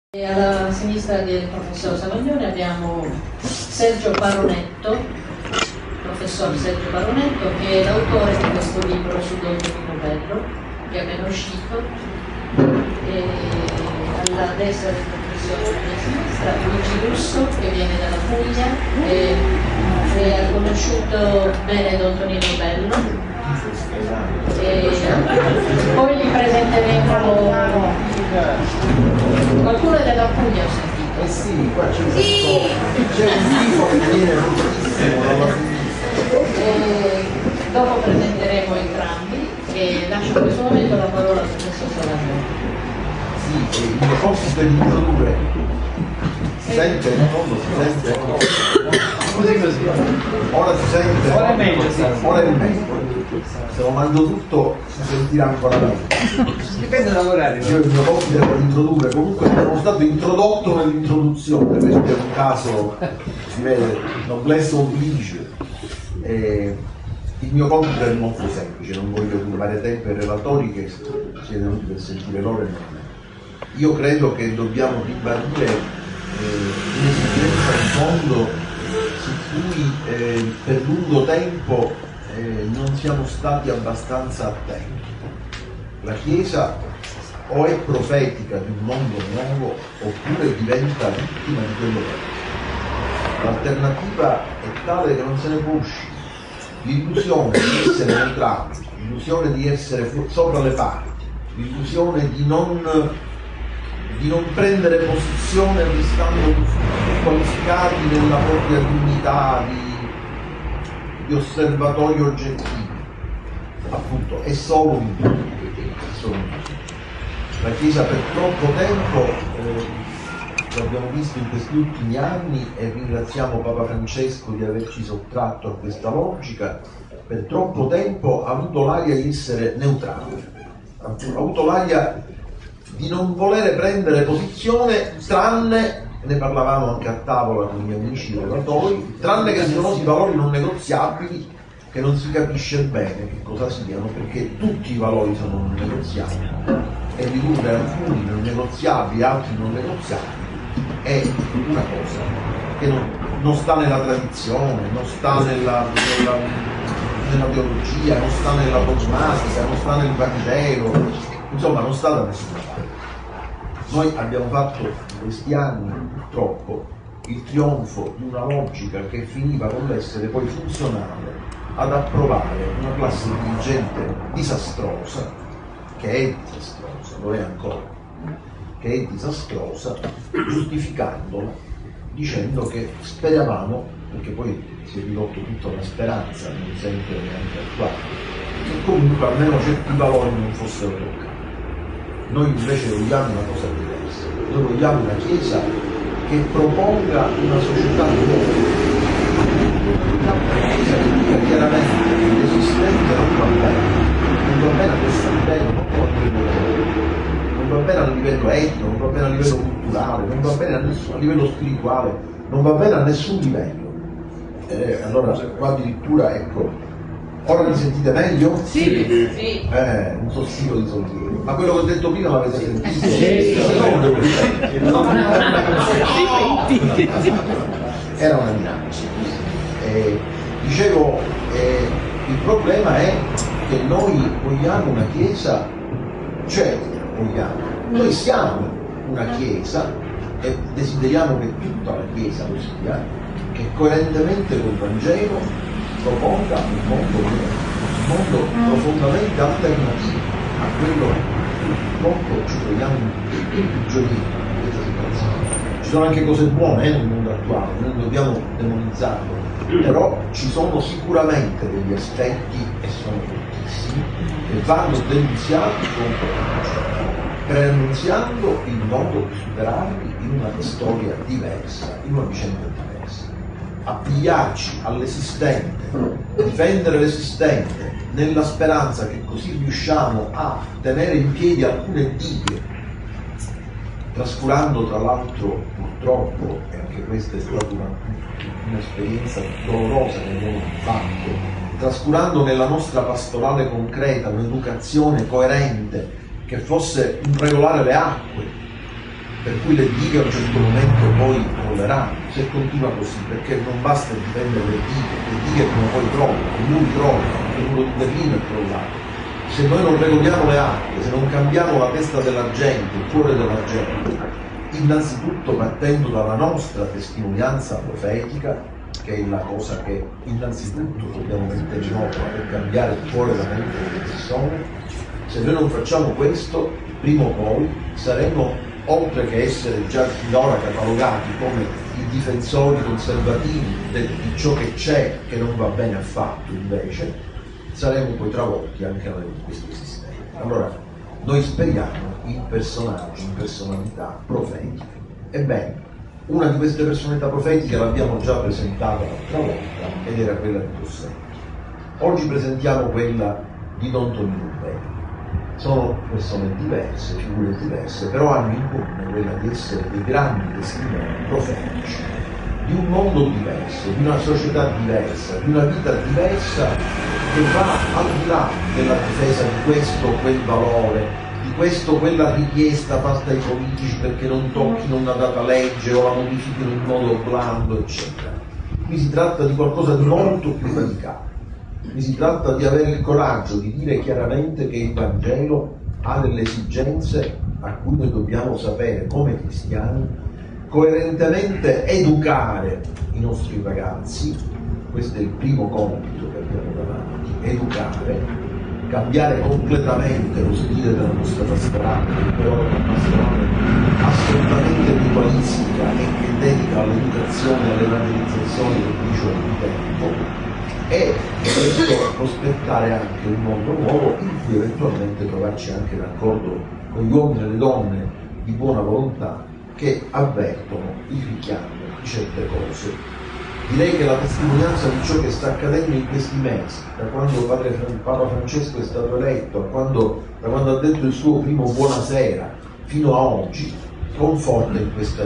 E alla sinistra del professor Savagnone abbiamo Sergio Baronetto, professor Sergio Baronetto, che è l'autore di questo libro su Don Tonino Bello, che è appena uscito. E alla destra del professore, alla sinistra, Luigi Russo, che viene dalla Puglia e ha conosciuto bene Don Tonino Bello. E poi li presenteremo. Qualcuno è della Puglia, ho sentito. Sì, qua c'è un tifo che viene moltissimo dalla sinistra. Dopo presenteremo entrambi e lascio in questo momento la parola al professor Savagnone. Sì, il mio compito è di introdurre. Si sente? In fondo si sente? Così. Ora si sente? Ora è meglio, sì. Ora è meglio. Se lo mando tutto si sentirà ancora meglio. Dipende dall'orario. Io il mio compito è di introdurre, comunque sono stato introdotto nell'introduzione, questo è un caso, si vede, noblesse oblige. Il mio compito è molto semplice, non voglio turbare tempo ai relatori che si è venuti per sentire loro e non me. Io credo che dobbiamo ribadire un'esigenza in fondo su cui per lungo tempo non siamo stati abbastanza attenti. La Chiesa o è profetica di un mondo nuovo oppure diventa vittima di quello che è. L'alternativa è tale che non se ne può uscire. L'illusione di essere neutrali, l'illusione di essere sopra le parti, l'illusione di non prendere posizione restando qualificati nella propria dignità di osservatori oggettivi, appunto, è solo un illuso. La Chiesa per troppo tempo, lo abbiamo visto in questi ultimi anni e ringraziamo Papa Francesco di averci sottratto a questa logica, per troppo tempo ha avuto l'aria di essere neutrale, ha avuto l'aria di non volere prendere posizione, tranne, ne parlavamo anche a tavola con i miei amici relatori, tranne che sono i valori non negoziabili che non si capisce bene che cosa siano, perché tutti i valori sono non negoziabili e ridurre alcuni non negoziabili, altri non negoziabili è una cosa che non sta nella tradizione, non sta nella teologia, non sta nella dogmatica, non sta nel Vangelo, insomma non sta da nessuna parte. Noi abbiamo fatto in questi anni purtroppo il trionfo di una logica che finiva con l'essere poi funzionale ad approvare una classe dirigente disastrosa, che è disastrosa, lo è ancora, che è disastrosa, giustificandola, dicendo che speravamo, perché poi si è ridotto tutta una speranza, non sempre neanche attuale, che comunque almeno certi valori non fossero toccati. Noi invece vogliamo una cosa diversa, noi vogliamo una Chiesa che proponga una società nuova, una Chiesa che dica chiaramente che l'esistente non va bene a questo livello, non va bene, non va bene a livello etico, non va bene a livello culturale, non va bene a livello spirituale, non va bene a nessun livello. Allora qua addirittura, ecco, ora mi sentite meglio? Sì. Un sospiro di sollievo. Ma quello che ho detto prima l'avete sentito? Era una minaccia. Dicevo, il problema è che noi vogliamo una Chiesa, noi siamo una Chiesa e desideriamo che tutta la Chiesa lo sia, che coerentemente col Vangelo proponga un mondo nuovo, un mondo profondamente alternativo a quello che purtroppo ci troviamo in giorni in questa situazione. Ci sono anche cose buone nel mondo attuale, noi non dobbiamo demonizzarlo, però ci sono sicuramente degli aspetti, e sono moltissimi, che vanno denunziati con coraggio, preannunziando il modo di superarli in una storia diversa, in una vicenda diversa. Appigliarci all'esistente, difendere l'esistente, nella speranza che così riusciamo a tenere in piedi alcune dighe, trascurando tra l'altro purtroppo, e anche questa è stata un'esperienza dolorosa nel mondo fatto, trascurando nella nostra pastorale concreta un'educazione coerente che fosse un regolare le acque, per cui le dighe a un certo momento poi crolleranno, se continua così, perché non basta difendere le dighe prima o poi crollano, i muri crollano, anche il muro di Berlino è crollato. Se noi non regoliamo le acque, se non cambiamo la testa della gente, il cuore della gente, innanzitutto partendo dalla nostra testimonianza profetica, che è la cosa che innanzitutto dobbiamo mettere in opera per cambiare il cuore e la mente delle persone, se noi non facciamo questo, prima o poi saremo, oltre che essere già finora catalogati come i difensori conservativi di ciò che c'è che non va bene affatto, invece saremo poi travolti anche da questo sistema. Allora noi speriamo in personaggi, in personalità profetiche. Ebbene, una di queste personalità profetiche l'abbiamo già presentata l'altra volta ed era quella di Tosselli. Oggi presentiamo quella di Don Tonino Belli. Sono persone diverse, figure diverse, però hanno in comune quella di essere dei grandi testimoni profetici di un mondo diverso, di una società diversa, di una vita diversa che va al di là della difesa di questo o quel valore, di questo o quella richiesta fatta ai politici perché non tocchino una data legge o la modifichino in modo blando, eccetera. Qui si tratta di qualcosa di molto più radicale. Qui si tratta di avere il coraggio di dire chiaramente che il Vangelo ha delle esigenze a cui noi dobbiamo sapere, come cristiani, coerentemente educare i nostri ragazzi. Questo è il primo compito che abbiamo davanti: educare, cambiare completamente lo stile della nostra pastorale, che però è una pastorale assolutamente ritualistica e che dedica all'educazione e all'evangelizzazione del briciolo di tempo, e questo prospettare anche un mondo nuovo in cui eventualmente trovarci anche d'accordo con gli uomini e le donne di buona volontà che avvertono il richiamo di certe cose. Direi che la testimonianza di ciò che sta accadendo in questi mesi, da quando Papa Francesco è stato eletto, da quando ha detto il suo primo buonasera fino a oggi, conforta in questa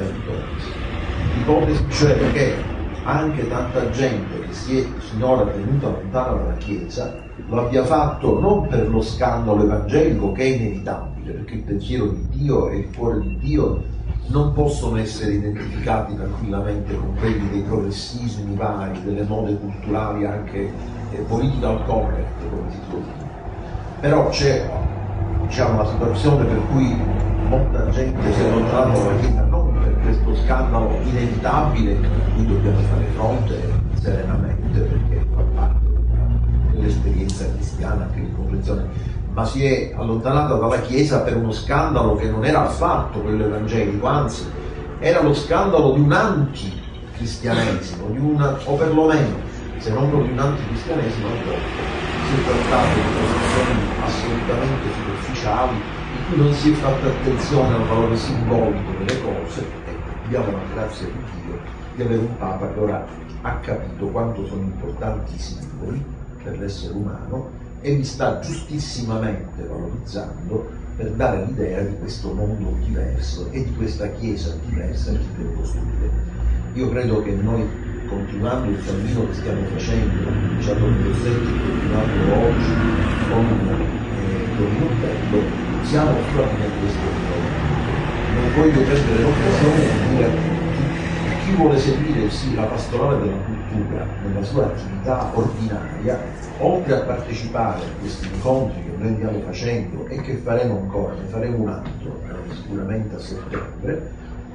ipotesi, cioè che anche tanta gente che si è finora tenuta lontana dalla Chiesa lo abbia fatto non per lo scandalo evangelico, che è inevitabile, perché il pensiero di Dio e il cuore di Dio non possono essere identificati tranquillamente con quelli dei progressismi vari, delle mode culturali anche political correct, come si suol dire. Però c'è, diciamo, una situazione per cui molta gente si è allontanata dalla Chiesa non per questo scandalo inevitabile a cui dobbiamo fare fronte serenamente, perché fa parte dell'esperienza cristiana, anche di comprensione, ma si è allontanata dalla Chiesa per uno scandalo che non era affatto quello evangelico, anzi era lo scandalo di un anticristianesimo, o perlomeno, se non proprio di un anticristianesimo, si è trattato di posizioni assolutamente superficiali, in cui non si è fatta attenzione al valore simbolico delle cose. E abbiamo la grazia di Dio di avere un Papa che ora ha capito quanto sono importanti i simboli per l'essere umano e li sta giustissimamente valorizzando per dare l'idea di questo mondo diverso e di questa Chiesa diversa che deve costruire. Io credo che noi, continuando il cammino che stiamo facendo, cominciato con Rossetti e continuando oggi con Tonino Belli, siamo sulla fine di questo mondo. Non voglio perdere l'occasione di dire chi vuole seguire la pastorale della cultura nella sua attività ordinaria, oltre a partecipare a questi incontri che noi andiamo facendo e che faremo ancora, ne faremo un altro sicuramente a settembre,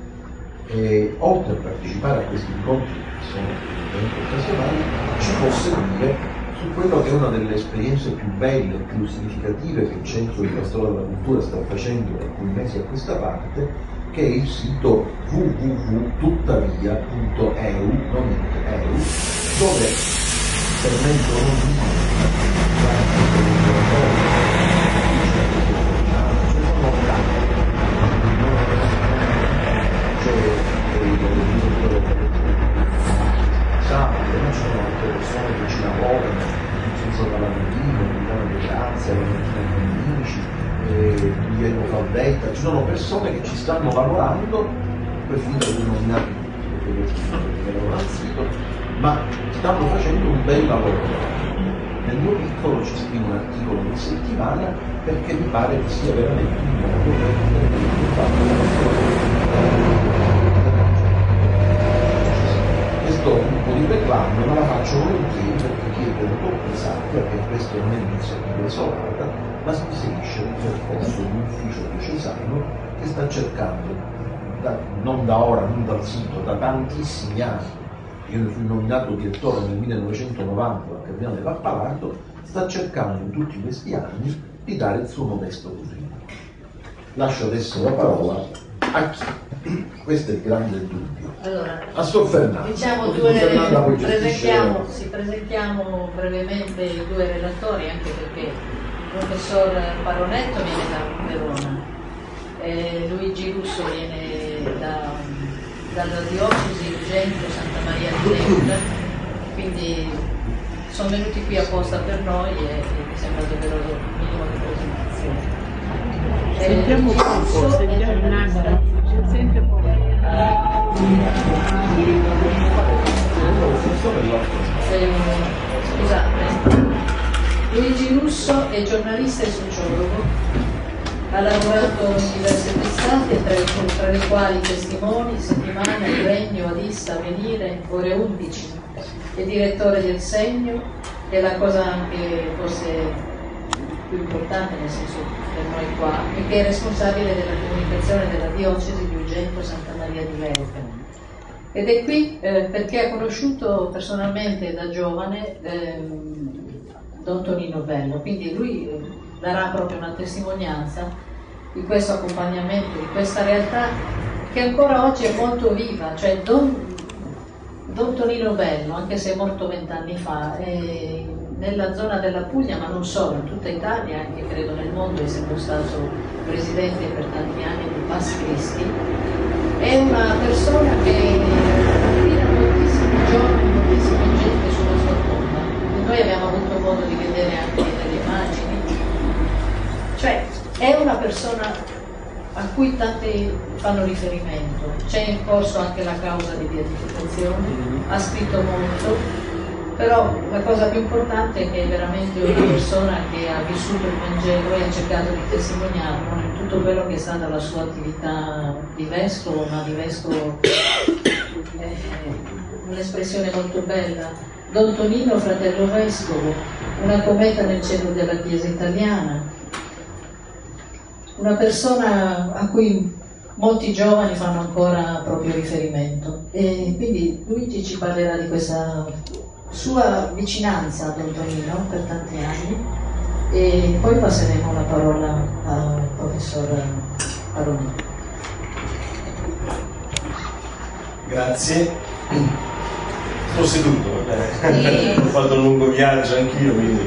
e oltre a partecipare a questi incontri che sono occasionali, ci può seguire su quello che è una delle esperienze più belle e più significative che il Centro di Pastorale della Cultura sta facendo da alcuni mesi a questa parte, che è il sito www.tuttavia.eu, dove permettono ci sono altre persone che ci lavorano, senza Valentino, Milano di Grazia, Valentina Condici, Guglielmo Faldetta, ci sono persone che ci stanno lavorando, perfino per nominare perché questi lavorano al sito, ma stanno facendo un bel lavoro. Nel mio piccolo ci scrivo un articolo ogni settimana perché mi pare che sia veramente un modo per Questo tipo di reclamo non la faccio volentieri perché chiedo un po' pesante, perché questo non è iniziativa isolata, ma si inserisce nel percorso di un ufficio diocesano che sta cercando, non da ora, non dal sito, da tantissimi anni. Io ne fui nominato direttore nel 1990 al Cardinale Pappalardo, sta cercando in tutti questi anni di dare il suo modesto contributo. Lascio adesso la parola a chi? Questo è il grande dubbio. Allora, a Sor Fernanda. Diciamo presentiamo brevemente i due relatori, anche perché il professor Paronetto viene da Verona, Luigi Russo viene dalla diocesi Ugento Santa Maria di Leuca, quindi sono venuti qui apposta per noi e mi sembra doveroso un minimo di presentazione. Sentiamo poco, sentiamo un attimo, sente poco. Scusate, Luigi Russo è giornalista e sociologo, ha lavorato in diverse testate, tra le quali Testimoni, Settimana, Il Regno, Adissa, Avvenire, Ore 11, è direttore del Segno, e la cosa anche forse più importante, nel senso per noi qua, è che è responsabile della comunicazione della diocesi di Ugento Santa Maria di Leuca. Ed è qui perché ha conosciuto personalmente da giovane Don Tonino Bello, quindi lui darà proprio una testimonianza di questo accompagnamento, di questa realtà che ancora oggi è molto viva. Cioè Don Tonino Bello, anche se è morto 20 anni fa, è nella zona della Puglia, ma non solo, in tutta Italia, anche credo nel mondo, essendo stato presidente per tanti anni di Pax Christi, è una persona che attira moltissimi giovani, moltissima gente sulla sua tomba. Noi abbiamo avuto modo di vedere anche delle immagini. Cioè, è una persona a cui tanti fanno riferimento. C'è in corso anche la causa di beatificazione, ha scritto molto, però la cosa più importante è che è veramente una persona che ha vissuto il Vangelo e ha cercato di testimoniarlo in tutto quello che è stata la sua attività di vescovo, ma di vescovo è un'espressione molto bella. Don Tonino, fratello vescovo, una cometa nel cielo della Chiesa italiana, una persona a cui molti giovani fanno ancora proprio riferimento. E quindi Luigi ci parlerà di questa sua vicinanza a Don Tonino per tanti anni e poi passeremo la parola al professor Paronetto. Grazie. Sto seduto, va bene. Ho fatto un lungo viaggio anch'io, quindi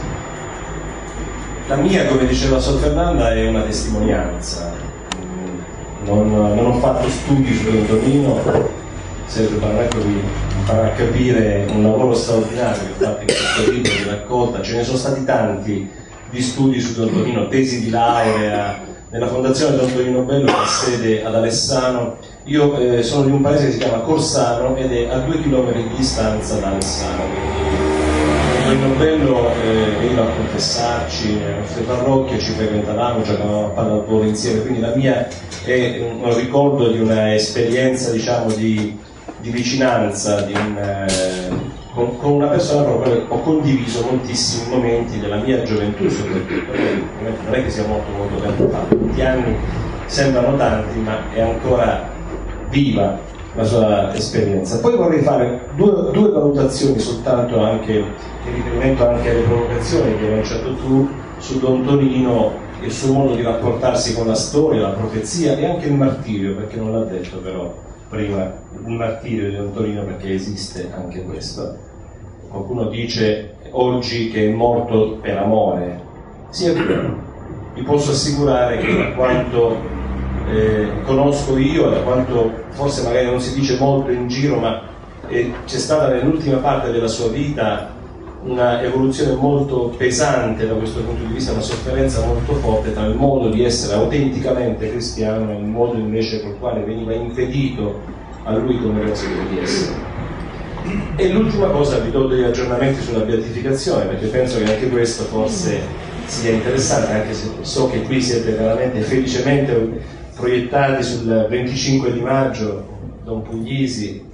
la mia, come diceva Sor Fernanda, è una testimonianza. Non ho fatto studi su Don Tonino. Sergio Paronetto vi farà capire un lavoro straordinario che ho fatto in questo libro di raccolta. Ce ne sono stati tanti di studi su Don Tonino, tesi di laurea nella Fondazione Don Tonino Bello, che ha sede ad Alessano. Io sono di un paese che si chiama Corsano ed è a 2 chilometri di distanza da Alessano, quindi Don Tonino Bello veniva a confessarci nelle nostre parrocchie, ci frequentavamo, giocavamo a pallavolo insieme, quindi la mia è un ricordo di un'esperienza, diciamo, di vicinanza con una persona con la quale ho condiviso moltissimi momenti della mia gioventù, soprattutto. Non è che sia molto tempo fa, 20 anni sembrano tanti, ma è ancora viva la sua esperienza. Poi vorrei fare due valutazioni soltanto, anche in riferimento anche alle provocazioni che hai lanciato tu su Don Tonino e il suo modo di rapportarsi con la storia, la profezia e anche il martirio, perché non l'ha detto però prima, il martirio di Don Tonino, perché esiste anche questo. Qualcuno dice oggi che è morto per amore. Sì, è vero. Vi posso assicurare che da quanto conosco io, da quanto forse magari non si dice molto in giro, ma c'è stata nell'ultima parte della sua vita una evoluzione molto pesante da questo punto di vista, una sofferenza molto forte tra il modo di essere autenticamente cristiano e il modo invece col quale veniva impedito a lui come ragione di essere. E l'ultima cosa, vi do degli aggiornamenti sulla beatificazione, perché penso che anche questo forse sia interessante, anche se so che qui siete veramente felicemente proiettati sul 25 di maggio, Don Puglisi.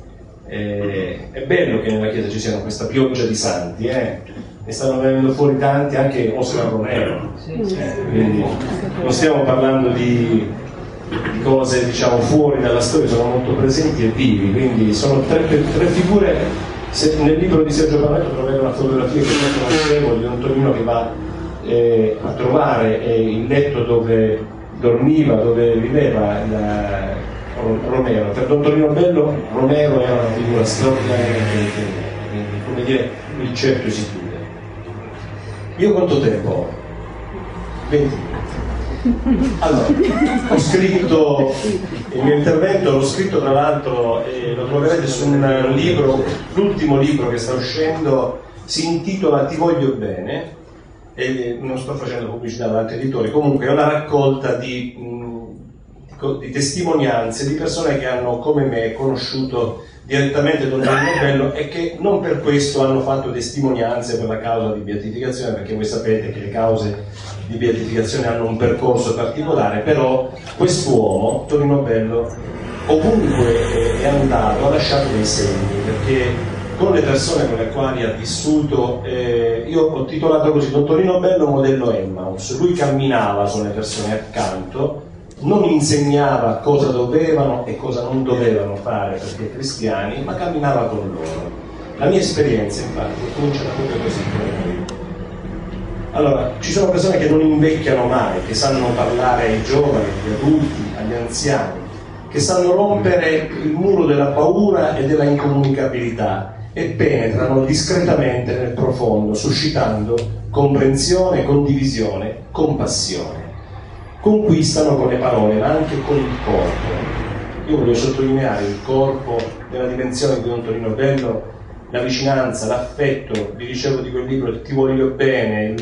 È bello che nella Chiesa ci siano questa pioggia di santi, ne stanno venendo fuori tanti, anche Oscar Romero, quindi non stiamo parlando di cose diciamo fuori dalla storia, sono molto presenti e vivi, quindi sono tre figure. Nel libro di Sergio Parranetto trovate una fotografia che io conoscevo di Don Tonino che va a trovare il letto dove dormiva, dove viveva Romero. Per Don Tonino Bello Romero era una figura straordinaria, come dire, il cerchio si chiude. Io quanto tempo ho? 20 minuti. Allora, ho scritto il mio intervento, l'ho scritto tra l'altro e lo troverete su un libro, l'ultimo libro che sta uscendo, si intitola Ti voglio bene, e non sto facendo pubblicità ad altri editori, comunque è una raccolta di testimonianze di persone che hanno come me conosciuto direttamente Don Tonino Bello e che non per questo hanno fatto testimonianze per la causa di beatificazione, perché voi sapete che le cause di beatificazione hanno un percorso particolare, però quest'uomo, Tonino Bello, ovunque è andato ha lasciato dei segni, perché con le persone con le quali ha vissuto, io ho titolato così Don Tonino Bello modello Emmaus. Lui camminava con le persone accanto, non insegnava cosa dovevano e cosa non dovevano fare perché cristiani, ma camminava con loro. La mia esperienza infatti comincia proprio così. Allora, ci sono persone che non invecchiano mai, che sanno parlare ai giovani, agli adulti, agli anziani, che sanno rompere il muro della paura e della incomunicabilità e penetrano discretamente nel profondo, suscitando comprensione, condivisione, compassione. Conquistano con le parole, ma anche con il corpo. Io voglio sottolineare il corpo nella dimensione di Don Tonino Bello, la vicinanza, l'affetto, vi dicevo di quel libro, Ti voglio bene,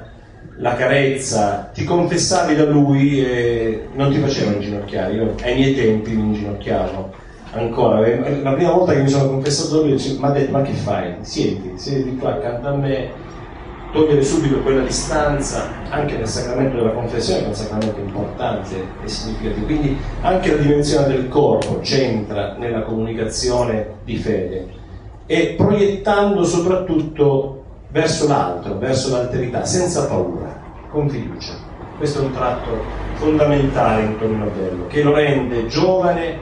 la carezza, ti confessavi da lui e non ti faceva inginocchiare. Io ai miei tempi mi inginocchiavo ancora. La prima volta che mi sono confessato da lui mi ha detto: ma che fai? Siediti qua accanto a me. Togliere subito quella distanza anche nel sacramento della confessione, che è un sacramento importante e significativo. Quindi anche la dimensione del corpo c'entra nella comunicazione di fede, e proiettando soprattutto verso l'altro, verso l'alterità, senza paura, con fiducia. Questo è un tratto fondamentale in Tonino Bello, che lo rende giovane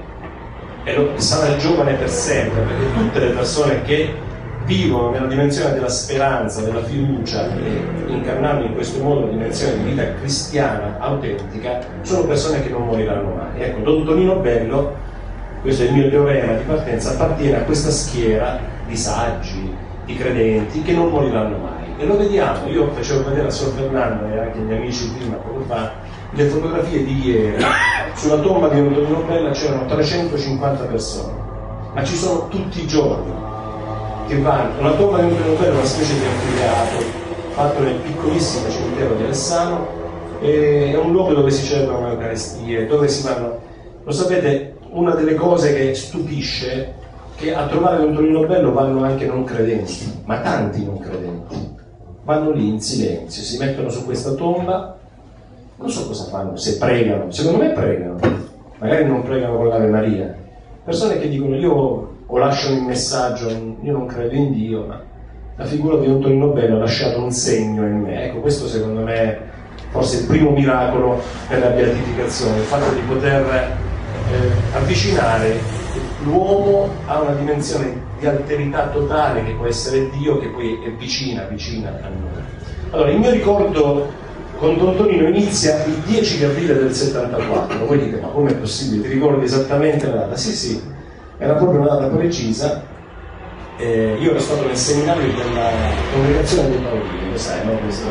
e sarà giovane per sempre, perché tutte le persone che vivono nella dimensione della speranza, della fiducia, incarnando in questo modo la dimensione di vita cristiana autentica, sono persone che non moriranno mai. Ecco, Don Tonino Bello, questo è il mio teorema di partenza, appartiene a questa schiera di saggi, di credenti che non moriranno mai. E lo vediamo, io facevo vedere a Sor Fernanda e anche agli amici prima, poco fa, le fotografie di ieri. Sulla tomba di Don Tonino Bello c'erano 350 persone, ma ci sono tutti i giorni che vanno. Una tomba di Don Tonino Bello è una specie di anfiteatro fatto nel piccolissimo cimitero di Alessano, è un luogo dove si celebrano le Eucaristie, dove si vanno. Lo sapete, una delle cose che stupisce è che a trovare Don Tonino Bello vanno anche non credenti, ma tanti non credenti. Vanno lì in silenzio, si mettono su questa tomba, non so cosa fanno, se pregano, secondo me pregano, magari non pregano con l'Ave Maria. Persone che dicono: io o lasciano il messaggio, io non credo in Dio, ma la figura di Don Tonino Bello ha lasciato un segno in me. Ecco, questo secondo me è forse il primo miracolo per la beatificazione, il fatto di poter avvicinare l'uomo a una dimensione di alterità totale che può essere Dio, che poi è vicina a noi. Allora, il mio ricordo con Don Tonino inizia il 10 di aprile del 74. Voi dite: ma com'è possibile? Ti ricordi esattamente la data? Sì, era proprio una data precisa. Io ero stato nel seminario della Congregazione dei Paolini, lo sai, no? Questo,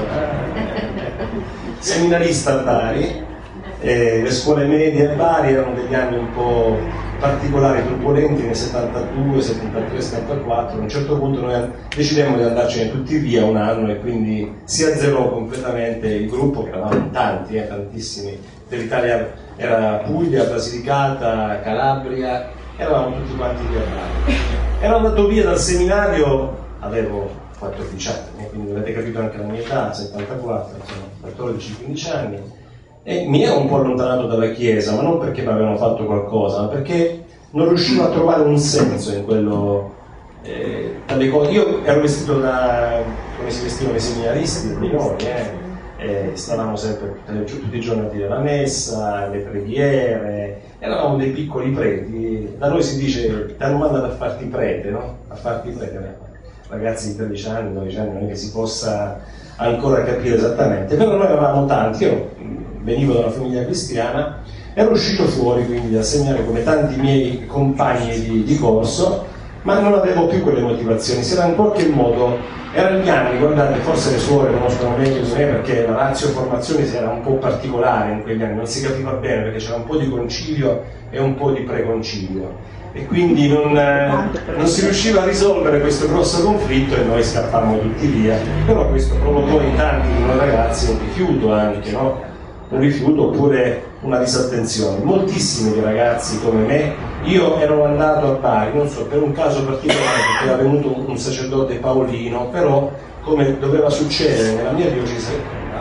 seminarista a Bari, le scuole medie a Bari erano degli anni un po' particolari, turbolenti, nel 72, 73, 74. A un certo punto noi decidemmo di andarcene tutti via un anno e quindi si azzerò completamente il gruppo, che eravamo tanti, tantissimi, dell'Italia, era Puglia, Basilicata, Calabria, eravamo tutti quanti via a Bari. Ero andato via dal seminario, avevo 14 anni, quindi avete capito anche la mia età, 74, insomma, 14-15 anni. e mi ero un po' allontanato dalla Chiesa, ma non perché mi avevano fatto qualcosa, ma perché non riuscivo a trovare un senso in quello, dalle cose. Io ero vestito come si vestivano i seminaristi minori, stavamo sempre tutti i giorni a dire la messa, le preghiere, eravamo dei piccoli preti. Da noi si dice ti hanno mandato a farti prete, no? A farti prete, ragazzi di 13 anni, 12 anni, non è che si possa ancora capire esattamente, però noi eravamo tanti. Io venivo da una famiglia cristiana, ero uscito fuori quindi a seminare come tanti miei compagni di corso, ma non avevo più quelle motivazioni. Si era in qualche modo, erano gli anni, guardate, forse le suore conoscono meglio di me, perché la ratio formazione era un po' particolare in quegli anni, non si capiva bene perché c'era un po' di concilio e un po' di preconcilio, e quindi non si riusciva a risolvere questo grosso conflitto e noi scappammo tutti via. Però questo provocò in tanti di noi ragazzi un rifiuto anche, no? Un rifiuto oppure una disattenzione. Moltissimi di ragazzi come me, io ero andato a Bari, non so, per un caso particolare, perché era venuto un sacerdote paolino, però come doveva succedere nella mia diocesi,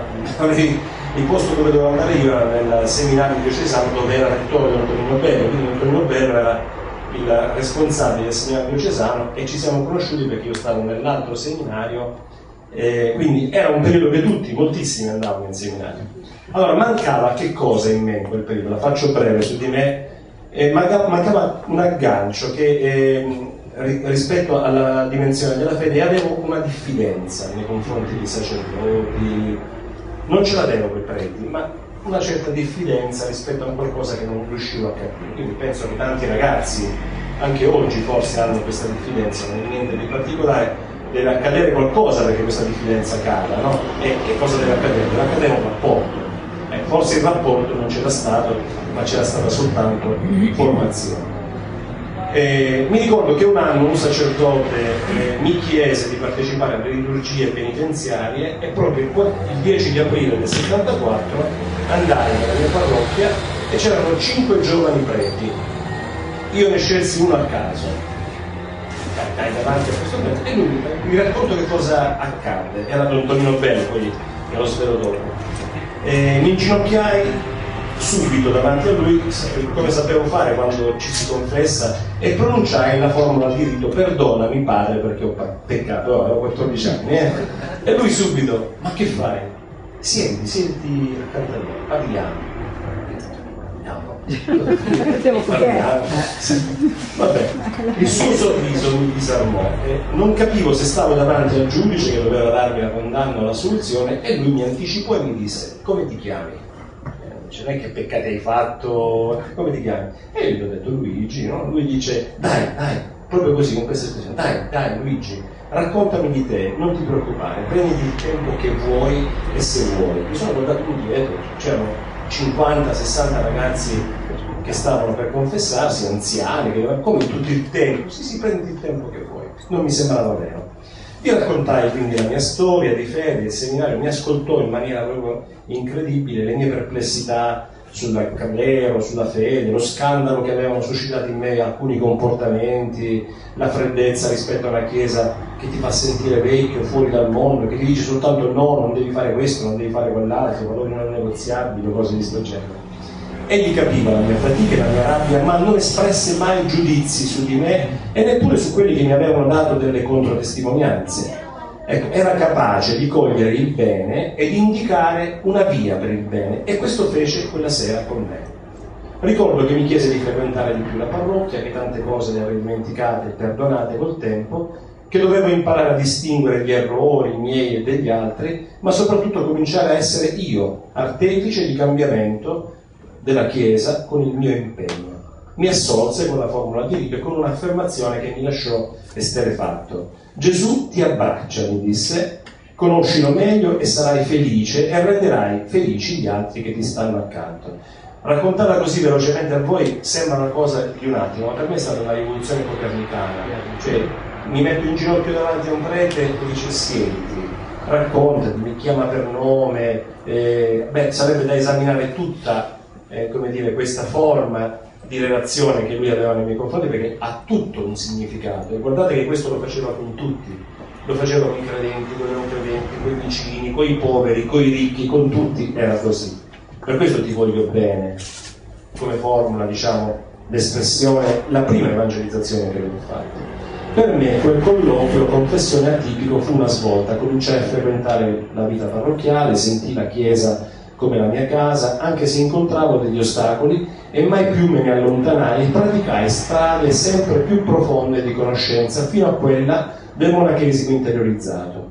il posto dove dovevo andare io era nel seminario diocesano dove era rettore Antonino Bello, quindi Antonino Bello era il responsabile del seminario diocesano e ci siamo conosciuti perché io stavo nell'altro seminario, quindi era un periodo che tutti, moltissimi andavano in seminario. Allora mancava che cosa in me in quel periodo? La faccio breve su di me. Mancava un aggancio che rispetto alla dimensione della fede avevo una diffidenza nei confronti dei sacerdoti, non ce l'avevo con i preti, ma una certa diffidenza rispetto a qualcosa che non riuscivo a capire. Quindi penso che tanti ragazzi anche oggi forse hanno questa diffidenza, non è niente di particolare. Deve accadere qualcosa perché questa diffidenza cada, no? E che cosa deve accadere? Deve accadere un rapporto. Forse il rapporto non c'era stato, ma c'era stata soltanto formazione. Mi ricordo che un anno un sacerdote mi chiese di partecipare alle liturgie penitenziarie e proprio il 10 di aprile del 74 andai nella mia parrocchia e c'erano 5 giovani preti. Io ne scelsi uno a caso, dai davanti a questo prete, e lui mi racconta che cosa accadde. Era Don Tonino Bello, poi me lo svelo dopo. Mi inginocchiai subito davanti a lui, come sapevo fare quando ci si confessa, e pronunciai la formula di rito: perdonami padre perché ho peccato. Avevo 14 anni, e lui subito: ma che fai? Siedi accanto a me, parliamo. Vabbè, il suo sorriso mi disarmò e non capivo se stavo davanti al giudice che doveva darmi la condanna o l'assoluzione, e lui mi anticipò e mi disse: come ti chiami? Non è che peccati hai fatto, come ti chiami? E io gli ho detto Luigi, no? Lui dice: dai, proprio così, con questa espressione, dai Luigi, raccontami di te, non ti preoccupare, prenditi il tempo che vuoi e se vuoi. Mi sono guardato indietro, c'erano 50-60 ragazzi che stavano per confessarsi, anziani, che come tutto il tempo, sì, prendi il tempo che vuoi. Non mi sembrava vero. Io raccontai quindi la mia storia di fede, il seminario mi ascoltò in maniera proprio incredibile, le mie perplessità sul clero, sulla fede, lo scandalo che avevano suscitato in me alcuni comportamenti, la freddezza rispetto a una Chiesa che ti fa sentire vecchio, fuori dal mondo, che ti dice soltanto no, non devi fare questo, non devi fare quell'altro, valori non negoziabili, cose di questo genere. Egli capiva la mia fatica e la mia rabbia, ma non espresse mai giudizi su di me e neppure su quelli che mi avevano dato delle controtestimonianze. Ecco, era capace di cogliere il bene e di indicare una via per il bene, e questo fece quella sera con me. Ricordo che mi chiese di frequentare di più la parrocchia, che tante cose le avevo dimenticate e perdonate col tempo, che dovevo imparare a distinguere gli errori miei e degli altri, ma soprattutto cominciare a essere io artefice di cambiamento della Chiesa con il mio impegno. Mi assolse con la formula di rito e con un'affermazione che mi lasciò esterrefatto. Gesù ti abbraccia, mi disse, conoscilo meglio e sarai felice e renderai felici gli altri che ti stanno accanto. Raccontarla così velocemente a voi sembra una cosa di un attimo, ma per me è stata una rivoluzione copernicana. Cioè, mi metto in ginocchio davanti a un prete e dice: siediti, raccontati, mi chiama per nome, sarebbe da esaminare tutta questa forma di relazione che lui aveva nei miei confronti, perché ha tutto un significato. E guardate che questo lo faceva con tutti, lo faceva con i credenti, con i non credenti, con i vicini, con i poveri, con i ricchi, con tutti era così. Per questo ti voglio bene, come formula, diciamo, l'espressione, la prima evangelizzazione che avevo fatto. Per me quel colloquio confessione atipico fu una svolta, cominciai a frequentare la vita parrocchiale, sentii la chiesa come la mia casa, anche se incontravo degli ostacoli e mai più me ne allontanai e praticai strade sempre più profonde di conoscenza fino a quella del monachesimo interiorizzato.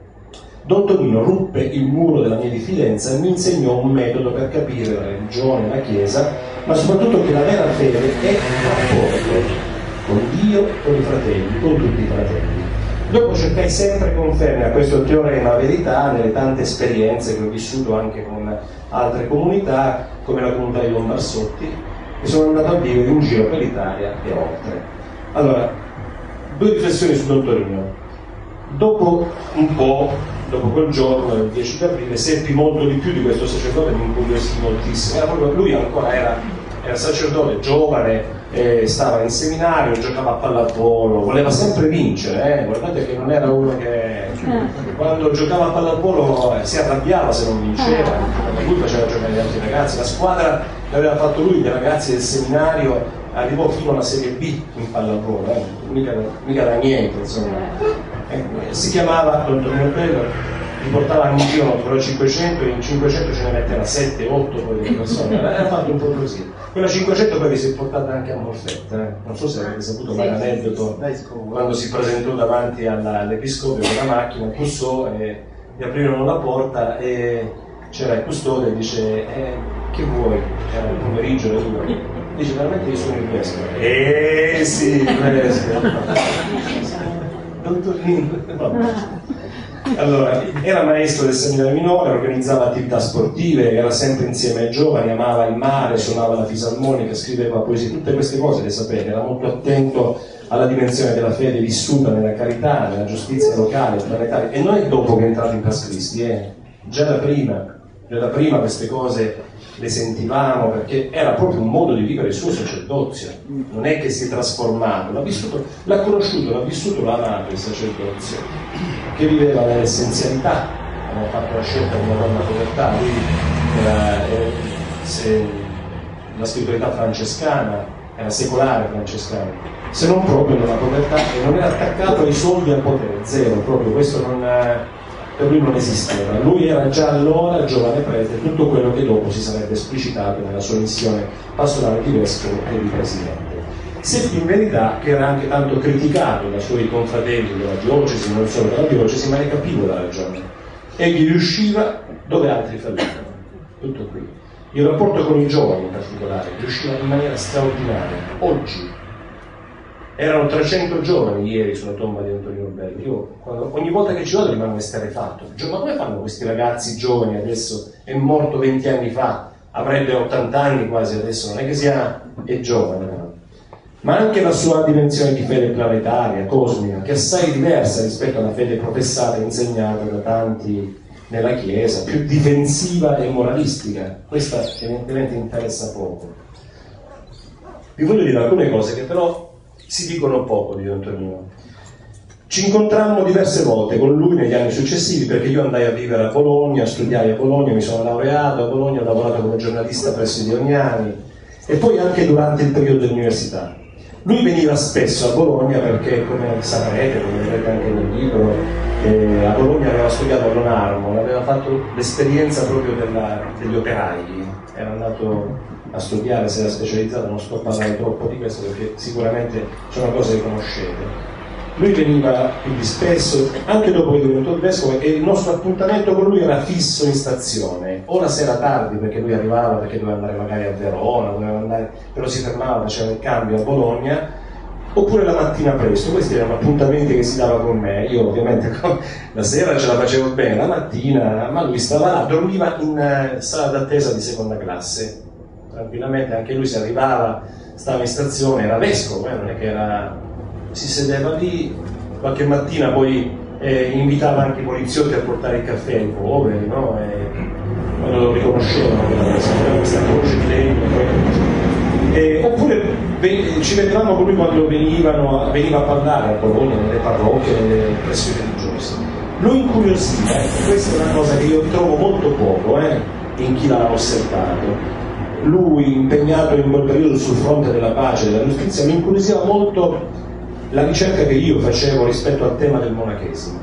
Don Tonino ruppe il muro della mia diffidenza e mi insegnò un metodo per capire la religione, la Chiesa, ma soprattutto che la vera fede è rapporto con Dio, con i fratelli, con tutti i fratelli. Dopo cercai sempre conferme a questo teorema verità nelle tante esperienze che ho vissuto anche con altre comunità, come la comunità di Don Barsotti, e sono andato a vivere in giro per l'Italia e oltre. Allora, 2 riflessioni su Don Tonino. Dopo un po', dopo quel giorno, il 10 aprile, seppi molto di più di questo sacerdote, mi incuriosì moltissimo. Era proprio, lui ancora era sacerdote, giovane, stava in seminario, giocava a pallavolo, voleva sempre vincere, guardate che non era uno che quando giocava a pallavolo si arrabbiava se non vinceva, lui faceva giocare gli altri ragazzi, la squadra che aveva fatto lui, dei ragazzi del seminario, arrivò fino alla Serie B in pallavolo, mica da niente, insomma. Si chiamava Don Tonino Bello, li portava in giro per 500 e in 500 ce ne metteva 7, 8 poi delle persone, era fatto un po' così. Quella 500 poi si è portata anche a Molfetta, non so se avete saputo mai l'aneddoto, quando si presentò davanti all'episcopio con la macchina, bussò e gli aprirono la porta e c'era il custode e dice che vuoi? Era il pomeriggio alle 2, dice veramente io sono il vescovo, sì, il vescovo. Don Tonino. Allora, era maestro del seminario minore, organizzava attività sportive, era sempre insieme ai giovani, amava il mare, suonava la fisarmonica, scriveva poesie, tutte queste cose le sapete, era molto attento alla dimensione della fede vissuta nella carità, nella giustizia locale, planetaria, e non è dopo che è entrato in Pax Christi, già da prima queste cose le sentivamo, perché era proprio un modo di vivere il suo sacerdozio, non è che si è trasformato, l'ha conosciuto, l'ha vissuto, l'ha amato il sacerdozio, che viveva nell'essenzialità, aveva fatto la scelta di una donna povertà, lui era la spiritualità francescana, era secolare francescana, se non proprio nella povertà, e non era attaccato ai soldi e al potere, zero, proprio questo per lui non esisteva. Lui era già allora giovane prete, tutto quello che dopo si sarebbe esplicitato nella sua missione pastorale di vescovo e di presidente. Seppi in verità che era anche tanto criticato dai suoi confratelli della diocesi, non solo della diocesi, ma ne capivo la ragione. Egli riusciva dove altri fallavano. Tutto qui. Il rapporto con i giovani in particolare riusciva in maniera straordinaria. Oggi erano 300 giovani ieri sulla tomba di Don Tonino Bello. Io ogni volta che ci vado rimango esterrefatto. Ma come fanno questi ragazzi giovani adesso? È morto 20 anni fa, avrebbe 80 anni quasi adesso, non è che è giovane, no? Ma anche la sua dimensione di fede planetaria, cosmica, che è assai diversa rispetto alla fede professata e insegnata da tanti nella Chiesa, più difensiva e moralistica. Questa evidentemente interessa poco. Vi voglio dire alcune cose che però si dicono poco di Don Tonino. Ci incontrammo diverse volte con lui negli anni successivi, perché io andai a vivere a Bologna, studiai a Bologna, mi sono laureato a Bologna, ho lavorato come giornalista presso i Dioniani e poi anche durante il periodo dell'università. Lui veniva spesso a Bologna perché, come saprete, come vedete anche nel libro, a Bologna aveva studiato a Lonarmo, aveva fatto l'esperienza proprio degli operai, era andato a studiare, si era specializzato, non sto parlando troppo di questo perché sicuramente sono cose che conoscete. Lui veniva quindi spesso, anche dopo che è diventato vescovo, e il nostro appuntamento con lui era fisso in stazione, o la sera tardi perché lui arrivava, perché doveva andare magari a Verona, però si fermava, faceva il cambio a Bologna, oppure la mattina presto. Questi erano appuntamenti che si dava con me. Io ovviamente la sera ce la facevo bene, la mattina, ma lui stava là, dormiva in sala d'attesa di seconda classe, tranquillamente, anche lui si arrivava, stava in stazione, era vescovo, non è che era... si sedeva lì, qualche mattina poi invitava anche i poliziotti a portare il caffè ai poveri, no? Quando lo riconoscevano che era questa croce di legno. Oppure ci vedevamo con lui quando veniva a parlare a Bologna, nelle parrocchie, nelle pressioni religiose. Lo incuriosiva, questa è una cosa che io trovo molto poco, in chi l'ha osservato. Lui, impegnato in quel periodo sul fronte della pace e della giustizia, mi incuriosiva molto la ricerca che io facevo rispetto al tema del monachesimo.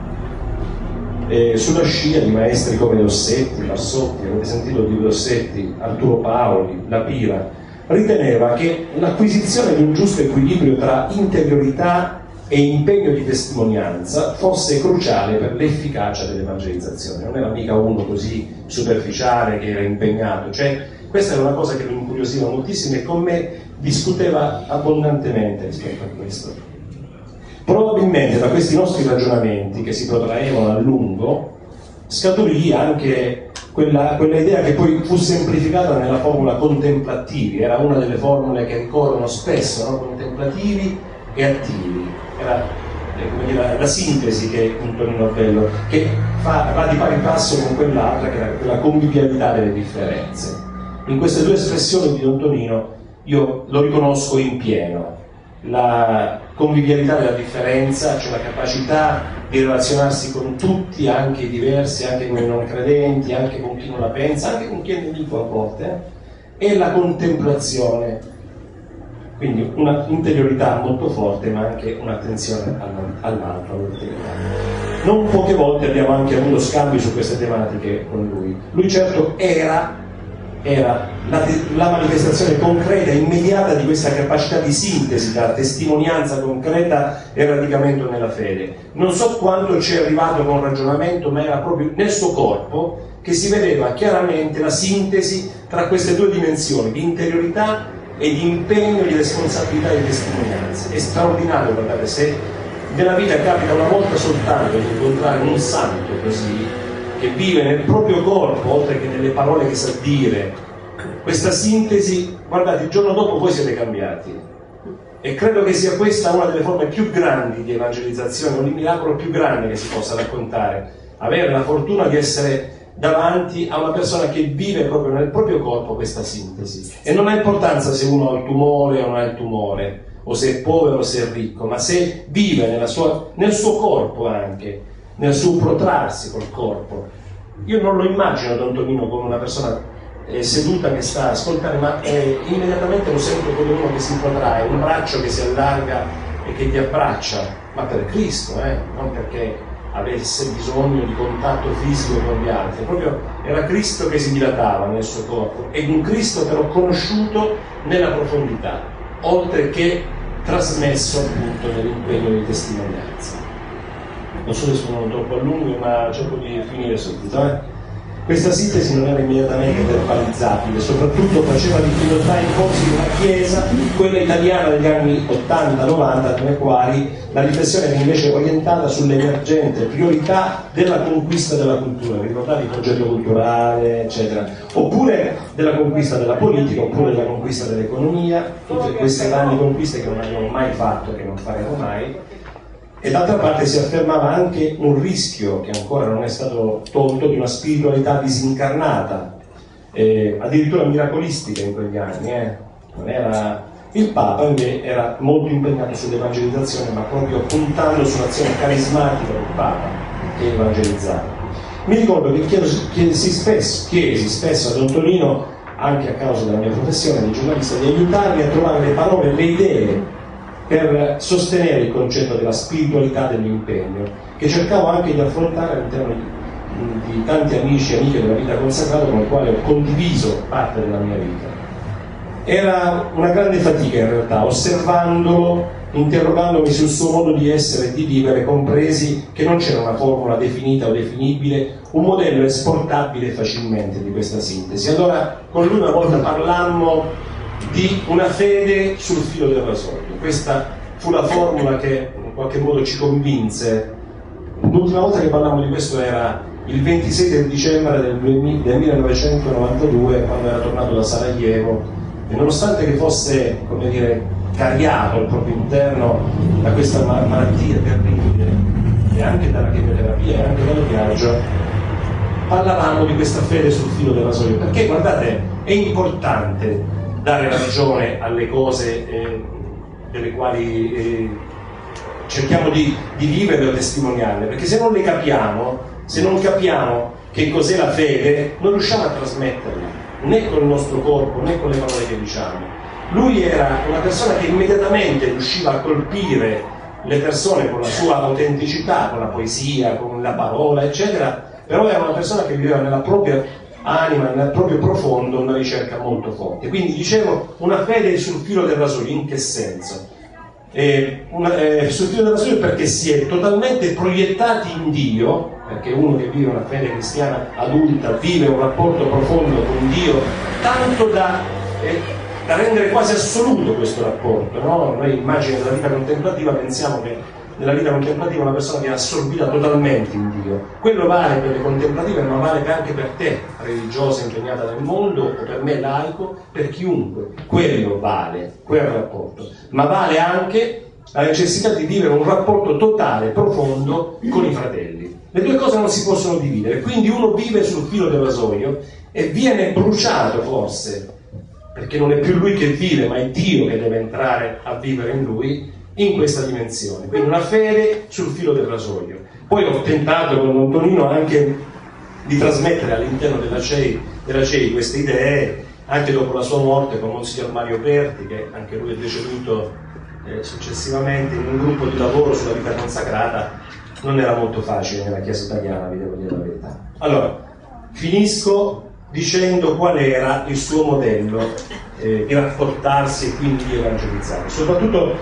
Sulla scia di maestri come Dossetti, Bassotti, avete sentito di Dossetti, Arturo Paoli, La Pira, riteneva che l'acquisizione di un giusto equilibrio tra interiorità e impegno di testimonianza fosse cruciale per l'efficacia dell'evangelizzazione. Non era mica uno così superficiale che era impegnato, cioè questa era una cosa che lo incuriosiva moltissimo e con me discuteva abbondantemente rispetto a questo. Probabilmente da questi nostri ragionamenti, che si protraevano a lungo, scaturì anche quella idea che poi fu semplificata nella formula contemplativi. Era una delle formule che ricorrono spesso, no? Contemplativi e attivi. Era come dire, la sintesi che Antonino Bello, che va di pari passo con quell'altra, che era quella convivialità delle differenze. In queste due espressioni di Don Tonino io lo riconosco in pieno. La convivialità della differenza, cioè la capacità di relazionarsi con tutti, anche i diversi, anche con i non credenti, anche con chi non la pensa, anche con chi è nemico a volte, e la contemplazione, quindi una interiorità molto forte, ma anche un'attenzione all'altro. Non poche volte abbiamo anche avuto scambi su queste tematiche con lui. Lui certo era la manifestazione concreta e immediata di questa capacità di sintesi tra testimonianza concreta e radicamento nella fede. Non so quanto ci è arrivato con ragionamento, ma era proprio nel suo corpo che si vedeva chiaramente la sintesi tra queste due dimensioni di interiorità e di impegno, di responsabilità e di testimonianza. È straordinario, guardate, se nella vita capita una volta soltanto di incontrare un santo così, che vive nel proprio corpo, oltre che nelle parole che sa dire, questa sintesi, guardate, il giorno dopo voi siete cambiati. E credo che sia questa una delle forme più grandi di evangelizzazione, il miracolo più grande che si possa raccontare. Avere la fortuna di essere davanti a una persona che vive proprio nel proprio corpo questa sintesi. E non ha importanza se uno ha il tumore o non ha il tumore, o se è povero o se è ricco, ma se vive nel suo corpo anche, nel suo protrarsi col corpo. Io non lo immagino Don Tonino come una persona seduta che sta a ascoltare, ma immediatamente lo sento come uno che si protrae, un braccio che si allarga e che ti abbraccia, ma per Cristo, non perché avesse bisogno di contatto fisico con gli altri. Proprio era Cristo che si dilatava nel suo corpo, ed un Cristo però conosciuto nella profondità, oltre che trasmesso appunto nell'impegno di testimonianza. Non so se sono troppo a lungo, ma cerco di finire subito. Questa sintesi non era immediatamente verbalizzabile, soprattutto faceva difficoltà in corsi di una chiesa, quella italiana degli anni 80-90, nelle quali la riflessione era invece orientata sull'emergente priorità della conquista della cultura. Ricordate il progetto culturale, eccetera, oppure della conquista della politica, oppure della conquista dell'economia, tutte queste grandi conquiste che non abbiamo mai fatto e che non faremo mai. E d'altra parte si affermava anche un rischio che ancora non è stato tolto di una spiritualità disincarnata, addirittura miracolistica in quegli anni. Non era... Il Papa invece era molto impegnato sull'evangelizzazione, ma proprio puntando sull'azione carismatica del Papa che evangelizzava. Mi ricordo che chiesi spesso a Don Tonino, anche a causa della mia professione di giornalista, di aiutarmi a trovare le parole, le idee per sostenere il concetto della spiritualità dell'impegno, che cercavo anche di affrontare all'interno di tanti amici e amiche della vita consacrata con i quali ho condiviso parte della mia vita. Era una grande fatica in realtà, osservandolo, interrogandomi sul suo modo di essere e di vivere, compresi che non c'era una formula definita o definibile, un modello esportabile facilmente di questa sintesi. Allora con lui una volta parlammo di una fede sul filo del rasoio. Questa fu la formula che in qualche modo ci convinse. L'ultima volta che parlammo di questo era il 26 del dicembre del 1992, quando era tornato da Sarajevo, e nonostante che fosse, come dire, cariato al proprio interno da questa malattia terribile, e anche dalla chemioterapia e anche dal viaggio, parlavamo di questa fede sul filo del rasoio, perché guardate, è importante dare ragione alle cose delle quali cerchiamo di vivere o testimoniarle, perché se non le capiamo, se non capiamo che cos'è la fede, non riusciamo a trasmetterla, né con il nostro corpo, né con le parole che diciamo. Lui era una persona che immediatamente riusciva a colpire le persone con la sua autenticità, con la poesia, con la parola, eccetera, però era una persona che viveva nella propria anima, nel proprio profondo, una ricerca molto forte. Quindi dicevo, una fede sul filo del rasoio. In che senso? Sul filo del rasoio perché si è totalmente proiettati in Dio, perché uno che vive una fede cristiana adulta vive un rapporto profondo con Dio, tanto da rendere quasi assoluto questo rapporto, no? Noi immagini della vita contemplativa pensiamo che nella vita contemplativa una persona viene assorbita totalmente in Dio. Quello vale per le contemplative, ma vale anche per te, religiosa impegnata nel mondo, o per me laico, per chiunque. Quello vale, quel rapporto. Ma vale anche la necessità di vivere un rapporto totale, profondo con i fratelli. Le due cose non si possono dividere, quindi uno vive sul filo del rasoio e viene bruciato forse, perché non è più lui che vive, ma è Dio che deve entrare a vivere in lui, in questa dimensione. Quindi una fede sul filo del rasoio. Poi ho tentato con Antonino anche di trasmettere all'interno della CEI queste idee, anche dopo la sua morte, con Monsignor Mario Perti, che anche lui è deceduto successivamente, in un gruppo di lavoro sulla vita consacrata. Non era molto facile nella Chiesa italiana, vi devo dire la verità. Allora, finisco dicendo qual era il suo modello di rapportarsi e quindi di evangelizzare. Soprattutto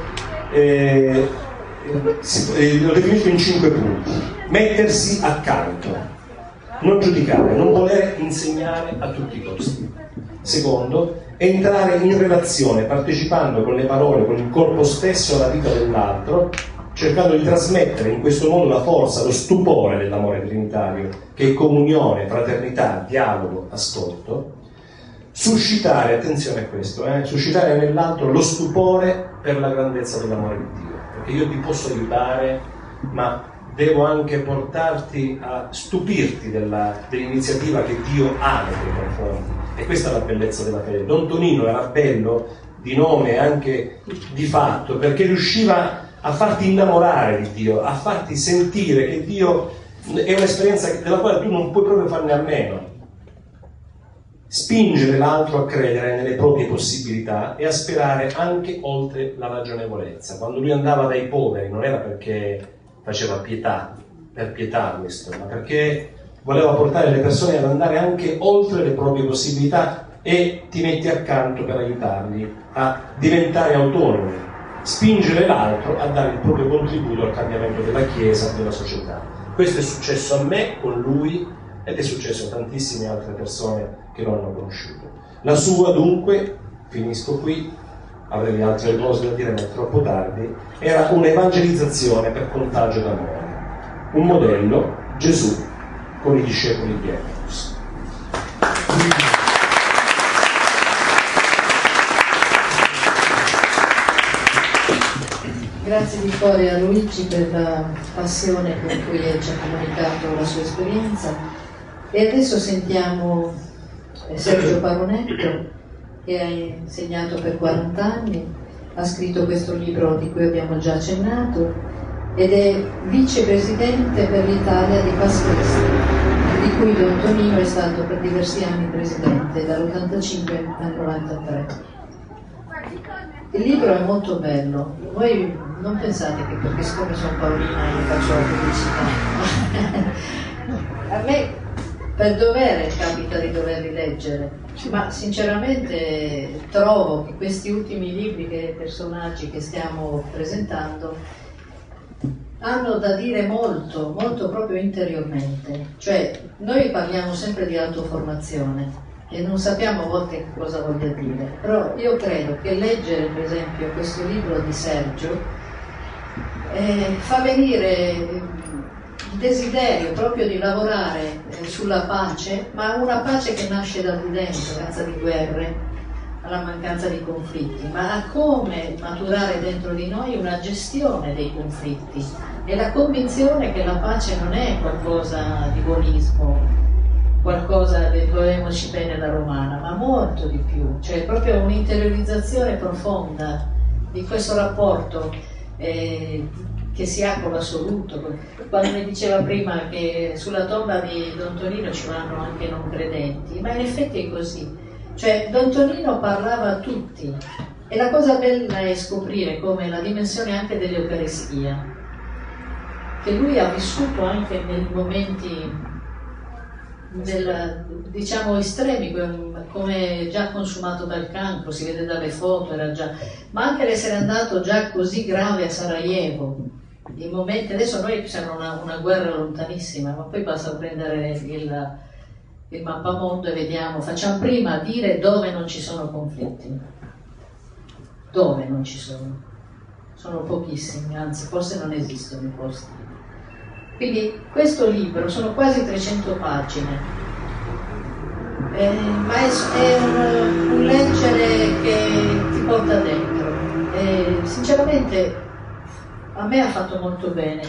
l'ho definito in 5 punti. Mettersi accanto, non giudicare, non voler insegnare a tutti i costi. Secondo, entrare in relazione, partecipando con le parole, con il corpo stesso alla vita dell'altro, cercando di trasmettere in questo modo la forza, lo stupore dell'amore trinitario, che è comunione, fraternità, dialogo, ascolto. Suscitare, attenzione a questo, suscitare nell'altro lo stupore per la grandezza dell'amore di Dio, perché io ti posso aiutare, ma devo anche portarti a stupirti dell'iniziativa che Dio ha nei tuoi confronti. E questa è la bellezza della fede. Don Tonino era bello di nome e anche di fatto, perché riusciva a farti innamorare di Dio, a farti sentire che Dio è un'esperienza della quale tu non puoi proprio farne a meno. Spingere l'altro a credere nelle proprie possibilità e a sperare anche oltre la ragionevolezza. Quando lui andava dai poveri non era perché faceva pietà, per pietà questo, ma perché voleva portare le persone ad andare anche oltre le proprie possibilità e ti metti accanto per aiutarli a diventare autonomi, spingere l'altro a dare il proprio contributo al cambiamento della Chiesa, della società. Questo è successo a me con lui ed è successo a tantissime altre persone che lo hanno conosciuto. La sua dunque, finisco qui, avrei altre cose da dire ma è troppo tardi, era un'evangelizzazione per contagio d'amore, un modello, Gesù con i discepoli di Emmaus. Grazie di cuore a Luigi per la passione con cui ci ha comunicato la sua esperienza. E adesso sentiamo Sergio Paronetto, che ha insegnato per 40 anni, ha scritto questo libro di cui abbiamo già accennato ed è vicepresidente per l'Italia di Pasquesti, di cui Don Tonino è stato per diversi anni presidente, dall'85 al 93. Il libro è molto bello, voi non pensate che perché siccome sono Paolina io faccio la pubblicità. A me per dovere capita di doverli leggere, ma sinceramente trovo che questi ultimi libri, che personaggi che stiamo presentando, hanno da dire molto, molto proprio interiormente. Cioè, noi parliamo sempre di autoformazione e non sappiamo a volte cosa voglia dire, però io credo che leggere per esempio questo libro di Sergio fa venire il desiderio proprio di lavorare sulla pace, ma una pace che nasce da di dentro, senza di guerre, alla mancanza di conflitti, ma a come maturare dentro di noi una gestione dei conflitti e la convinzione che la pace non è qualcosa di buonismo, qualcosa che volemoci bene la romana, ma molto di più, cioè proprio un'interiorizzazione profonda di questo rapporto che si ha con l'assoluto. Quando mi diceva prima che sulla tomba di Don Tonino ci vanno anche non credenti, ma in effetti è così. Cioè Don Tonino parlava a tutti, e la cosa bella è scoprire come la dimensione anche dell'Eucaristia, che lui ha vissuto anche nei momenti diciamo estremi, come già consumato dal cancro, si vede dalle foto, era già, ma anche l'essere andato già così grave a Sarajevo, in momenti, adesso noi siamo una guerra lontanissima, ma poi basta prendere il mappamondo e vediamo, facciamo prima dire dove non ci sono conflitti, dove non ci sono pochissimi, anzi forse non esistono i posti. Quindi questo libro sono quasi 300 pagine, ma è un leggere che ti porta dentro. Sinceramente a me ha fatto molto bene,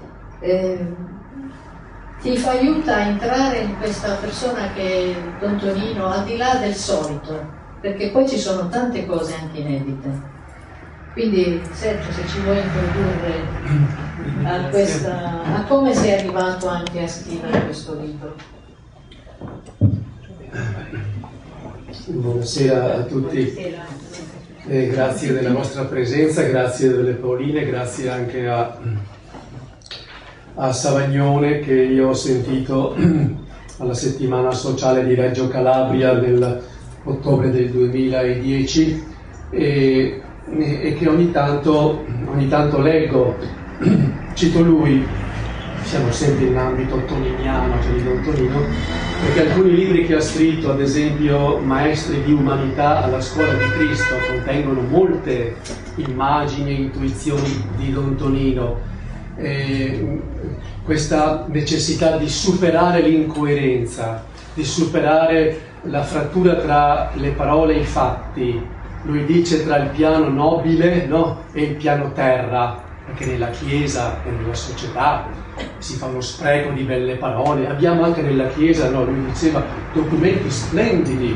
ti aiuta a entrare in questa persona che è Don Tonino, al di là del solito, perché poi ci sono tante cose anche inedite. Quindi Sergio, se ci vuoi introdurre a come sei arrivato anche a scrivere questo libro. Buonasera a tutti, grazie della vostra presenza, grazie delle Pauline, grazie anche a Savagnone, che io ho sentito alla settimana sociale di Reggio Calabria nell'ottobre del 2010 e che ogni tanto leggo. Cito lui, siamo sempre in ambito toniniano, cioè di Don Tonino, perché alcuni libri che ha scritto, ad esempio Maestri di umanità alla scuola di Cristo, contengono molte immagini e intuizioni di Don Tonino. Questa necessità di superare l'incoerenza, di superare la frattura tra le parole e i fatti. Lui dice tra il piano nobile, no, e il piano terra, perché nella Chiesa e nella società si fa uno spreco di belle parole. Abbiamo anche nella Chiesa, no, lui diceva, documenti splendidi,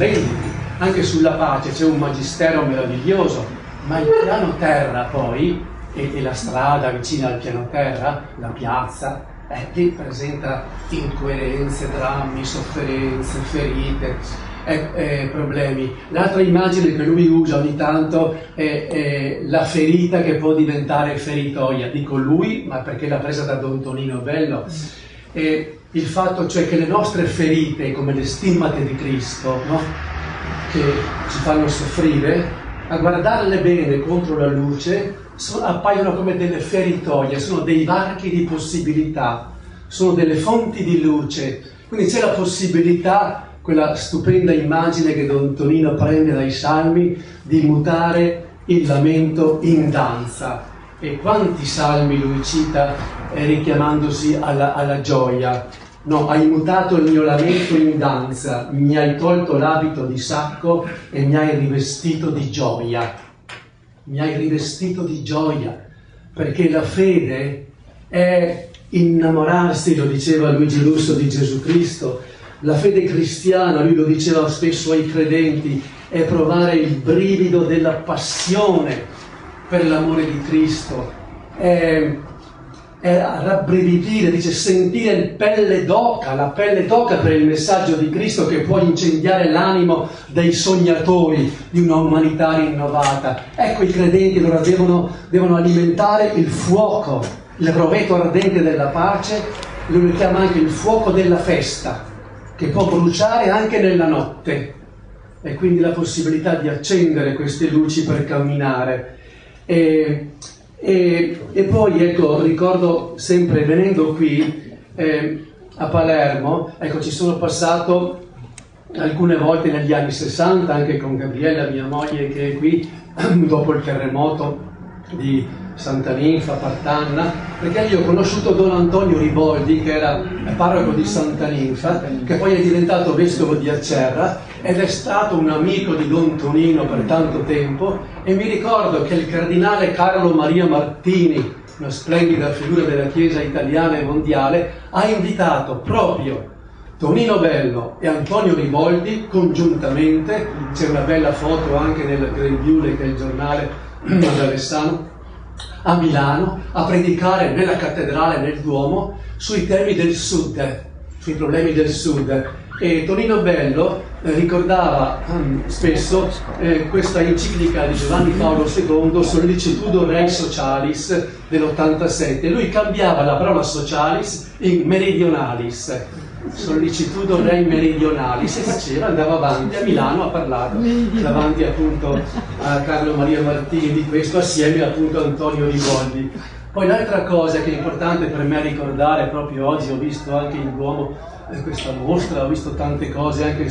anche sulla pace c'è un magistero meraviglioso, ma il piano terra poi, e la strada vicina al piano terra, la piazza, lì presenta incoerenze, drammi, sofferenze, ferite, problemi. L'altra immagine che lui usa ogni tanto è la ferita che può diventare feritoia. Dico lui, ma perché l'ha presa da Don Tonino Bello. Il fatto cioè che le nostre ferite, come le stimmate di Cristo, no? Che ci fanno soffrire, a guardarle bene contro la luce, appaiono come delle feritoie, sono dei varchi di possibilità, sono delle fonti di luce. Quindi c'è la possibilità, quella stupenda immagine che Don Tonino prende dai salmi, di mutare il lamento in danza. E quanti salmi lui cita richiamandosi alla gioia. No, hai mutato il mio lamento in danza, mi hai tolto l'abito di sacco e mi hai rivestito di gioia. Mi hai rivestito di gioia, perché la fede è innamorarsi, lo diceva Luigi Russo, di Gesù Cristo. La fede cristiana, lui lo diceva spesso ai credenti, è provare il brivido della passione per l'amore di Cristo, è rabbrividire, dice sentire la pelle d'oca per il messaggio di Cristo che può incendiare l'animo dei sognatori di una umanità rinnovata. Ecco, i credenti allora devono alimentare il fuoco, il roveto ardente della pace, lui lo chiama anche il fuoco della festa, che può bruciare anche nella notte, e quindi la possibilità di accendere queste luci per camminare. E poi, ecco, ricordo sempre venendo qui a Palermo, ecco, ci sono passato alcune volte negli anni 60, anche con Gabriella, mia moglie, che è qui, dopo il terremoto di Santa Ninfa, Partanna, perché io ho conosciuto Don Antonio Riboldi, che era parroco di Santa Ninfa, che poi è diventato vescovo di Acerra ed è stato un amico di Don Tonino per tanto tempo, e mi ricordo che il cardinale Carlo Maria Martini, una splendida figura della Chiesa italiana e mondiale, ha invitato proprio Tonino Bello e Antonio Riboldi congiuntamente, c'è una bella foto anche nel Grembiule, che è il giornale ad Alessano, a Milano a predicare nella cattedrale, nel Duomo, sui temi del Sud, sui problemi del Sud. E Tonino Bello ricordava spesso questa enciclica di Giovanni Paolo II, Sollicitudo Rei Socialis dell'87. Lui cambiava la parola socialis in meridionalis, Sollicitudo Rei Meridionalis, e faceva, andava avanti a Milano a parlare davanti appunto a Carlo Maria Martini di questo, assieme appunto a Antonio Rivoldi. Poi l'altra cosa che è importante per me ricordare, proprio oggi ho visto anche in Duomo questa mostra, ho visto tante cose anche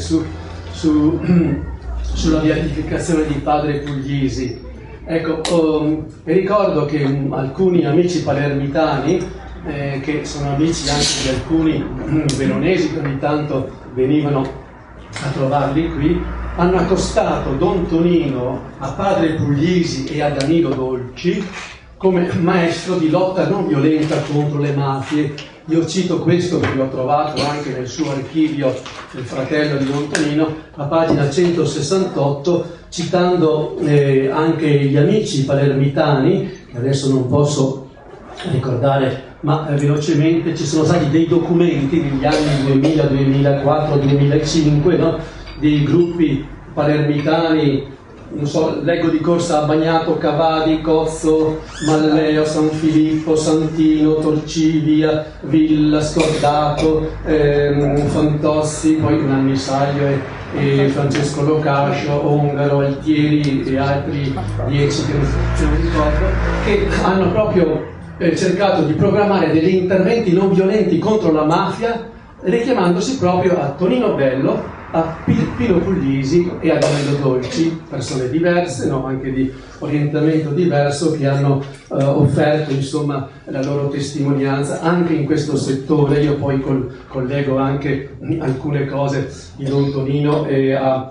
sulla beatificazione di Padre Puglisi. Ecco, ricordo che alcuni amici palermitani, che sono amici anche di alcuni veronesi che ogni tanto venivano a trovarli qui, hanno accostato Don Tonino a Padre Puglisi e a Danilo Dolci come maestro di lotta non violenta contro le mafie. Io cito questo perché l'ho trovato anche nel suo archivio del fratello di Don Tonino, a pagina 168, citando anche gli amici palermitani, che adesso non posso ricordare, ma velocemente ci sono stati dei documenti negli anni 2000, 2004, 2005, no? Di gruppi palermitani, non so, leggo di corsa a Bagnato, Cavadi, Cozzo, Malleo, San Filippo, Santino, Torcivia, Villa, Scordato, Fantossi, poi Nanni Saglio e Francesco Locascio, Ongaro, Altieri e altri 10 che non ricordo, che hanno proprio cercato di programmare degli interventi non violenti contro la mafia, richiamandosi proprio a Tonino Bello, a Pino Puglisi e a Danilo Dolci, persone diverse, no? Anche di orientamento diverso, che hanno offerto insomma la loro testimonianza anche in questo settore. Io poi collego anche alcune cose di Don Tonino e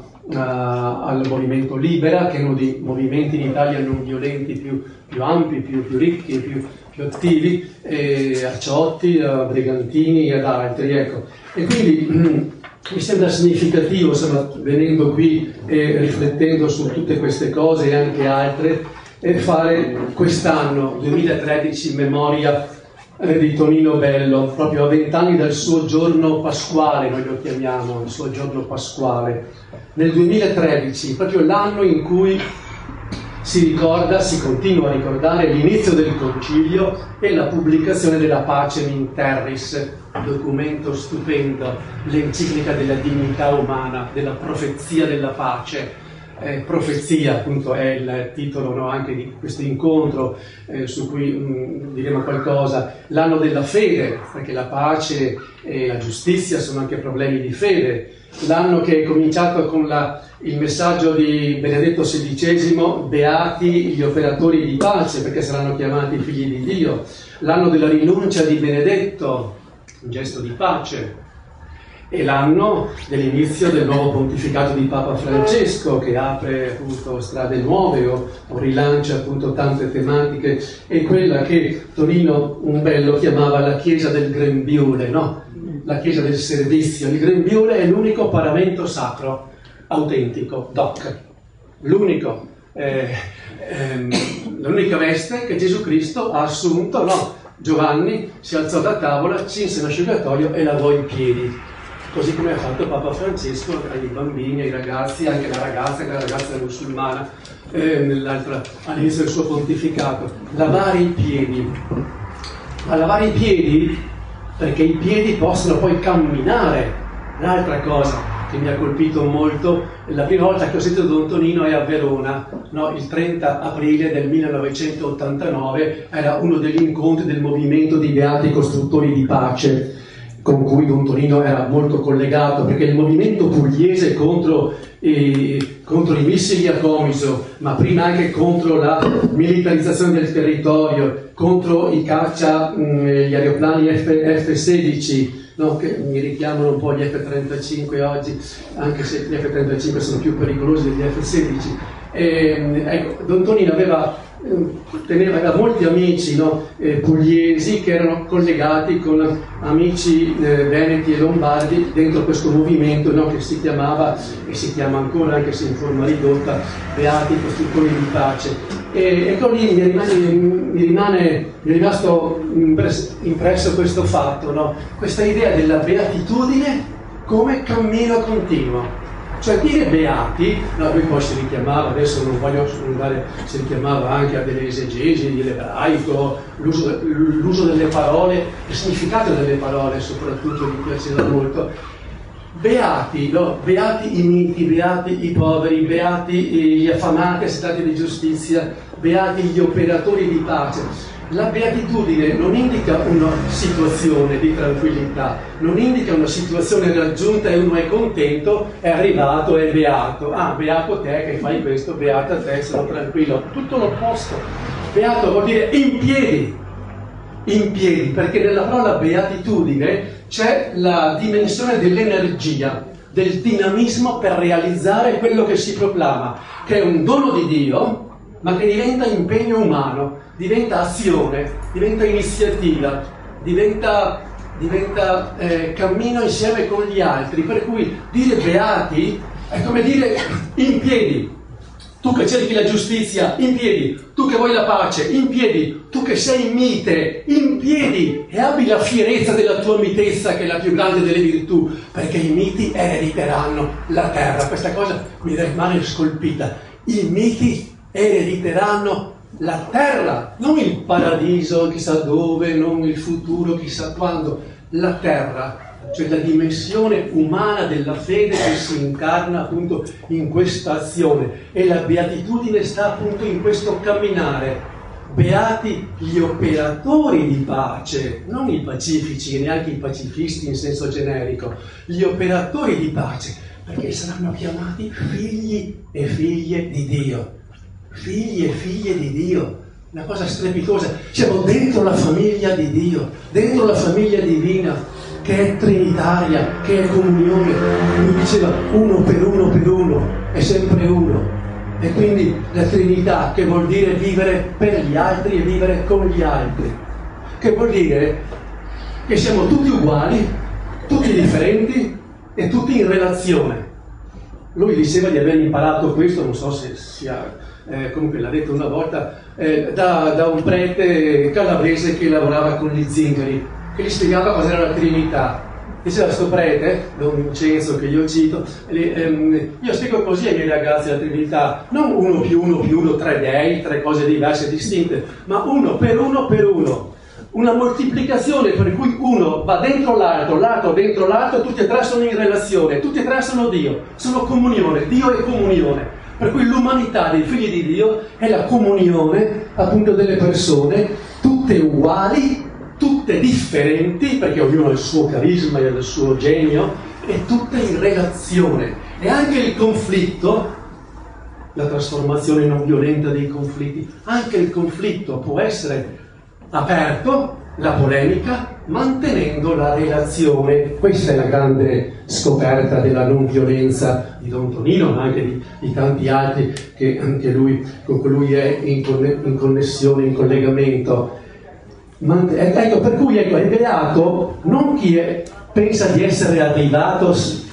al movimento Libera, che è uno dei movimenti in Italia non violenti più ampi, più ricchi, più attivi, a Ciotti, a Brigantini e ad altri, ecco. E quindi mi sembra significativo, insomma, venendo qui e riflettendo su tutte queste cose e anche altre, fare quest'anno, 2013, in memoria di Tonino Bello, proprio a 20 anni dal suo giorno pasquale, noi lo chiamiamo, il suo giorno pasquale. Nel 2013, proprio l'anno in cui si continua a ricordare l'inizio del concilio e la pubblicazione della Pacem in Terris, documento stupendo, l'enciclica della dignità umana, della profezia della pace. Profezia appunto è il titolo, no, anche di questo incontro, su cui diremo qualcosa. L'anno della fede, perché la pace e la giustizia sono anche problemi di fede. L'anno che è cominciato con il messaggio di Benedetto XVI, beati gli operatori di pace, perché saranno chiamati figli di Dio. L'anno della rinuncia di Benedetto, un gesto di pace. E l'anno dell'inizio del nuovo pontificato di Papa Francesco, che apre appunto strade nuove o rilancia appunto tante tematiche, e quella che Tonino Bello chiamava la Chiesa del Grembiule, no? La Chiesa del servizio. Il Grembiule è l'unico paramento sacro autentico, doc, l'unica veste che Gesù Cristo ha assunto, no? Giovanni si alzò da tavola, cinse l'asciugatoio e lavò i piedi, così come ha fatto Papa Francesco ai bambini, ai ragazzi, anche la ragazza musulmana, all'inizio del suo pontificato. Lavare i piedi. Ma lavare i piedi perché i piedi possono poi camminare. Un'altra cosa che mi ha colpito molto, la prima volta che ho sentito Don Tonino è a Verona, no? Il 30 aprile del 1989, era uno degli incontri del movimento di beati costruttori di pace, con cui Don Tonino era molto collegato, perché il movimento pugliese contro i missili a Comiso, ma prima anche contro la militarizzazione del territorio, contro i gli aeroplani F-16, no? Che mi richiamano un po' gli F-35 oggi, anche se gli F-35 sono più pericolosi degli F-16. Ecco, Don Tonino aveva aveva molti amici, no, pugliesi, che erano collegati con amici veneti e lombardi dentro questo movimento, no, che si chiamava, e si chiama ancora, anche se in forma ridotta, Beati Costruttori di Pace. E con lì mi è rimasto impresso questo fatto, no? Questa idea della beatitudine come cammino continuo. Cioè dire beati, no, lui poi si richiamava, adesso non voglio andare, si richiamava anche a delle esegesi dell'ebraico, l'uso delle parole, il significato delle parole soprattutto mi piaceva molto. Beati, no? Beati i miti, beati i poveri, beati gli affamati, assistati di giustizia, beati gli operatori di pace. La beatitudine non indica una situazione di tranquillità, non indica una situazione raggiunta e uno è contento, è arrivato, è beato. Ah, beato te che fai questo, beata te, sono tranquillo. Tutto l'opposto. Beato vuol dire in piedi, perché nella parola beatitudine c'è la dimensione dell'energia, del dinamismo per realizzare quello che si proclama, che è un dono di Dio, ma che diventa impegno umano, diventa azione, diventa iniziativa, diventa cammino insieme con gli altri, per cui dire beati è come dire in piedi. Tu che cerchi la giustizia, in piedi. Tu che vuoi la pace, in piedi. Tu che sei mite, in piedi. E abbi la fierezza della tua mitezza, che è la più grande delle virtù, perché i miti erediteranno la terra. Questa cosa mi rimane scolpita. I miti erediteranno la terra, non il paradiso chissà dove, non il futuro chissà quando, la terra. Cioè la dimensione umana della fede che si incarna appunto in questa azione, e la beatitudine sta appunto in questo camminare. Beati gli operatori di pace, non i pacifici, neanche i pacifisti in senso generico, gli operatori di pace, perché saranno chiamati figli e figlie di Dio. Figli e figlie di Dio, una cosa strepitosa. Siamo dentro la famiglia di Dio, dentro la famiglia divina, che è trinitaria, che è comunione. Lui diceva uno, è sempre uno. E quindi la Trinità, che vuol dire vivere per gli altri e vivere con gli altri, che vuol dire che siamo tutti uguali, tutti differenti e tutti in relazione. Lui diceva di aver imparato questo, non so se sia... comunque l'ha detto una volta, da un prete calabrese che lavorava con gli zingari, che gli spiegava cos'era la Trinità. Diceva sto prete, Don Vincenzo, che io cito, io spiego così ai miei ragazzi la Trinità, non 1 più 1 più 1, 3 dei, 3 cose diverse e distinte, ma 1 per 1 per 1. Una moltiplicazione per cui uno va dentro l'altro, l'altro dentro l'altro, tutti e tre sono in relazione, tutti e tre sono Dio, sono comunione, Dio è comunione. Per cui l'umanità dei figli di Dio è la comunione appunto delle persone, tutte uguali, tutte differenti, perché ognuno ha il suo carisma e il suo genio, e tutte in relazione. E anche il conflitto, la trasformazione non violenta dei conflitti, anche il conflitto può essere aperto, la polemica, mantenendo la relazione. Questa è la grande scoperta della non violenza di Don Tonino, ma anche di tanti altri che anche lui, con cui lui è in connessione, in collegamento. Ecco, per cui ecco, è beato non chi pensa di essere arrivato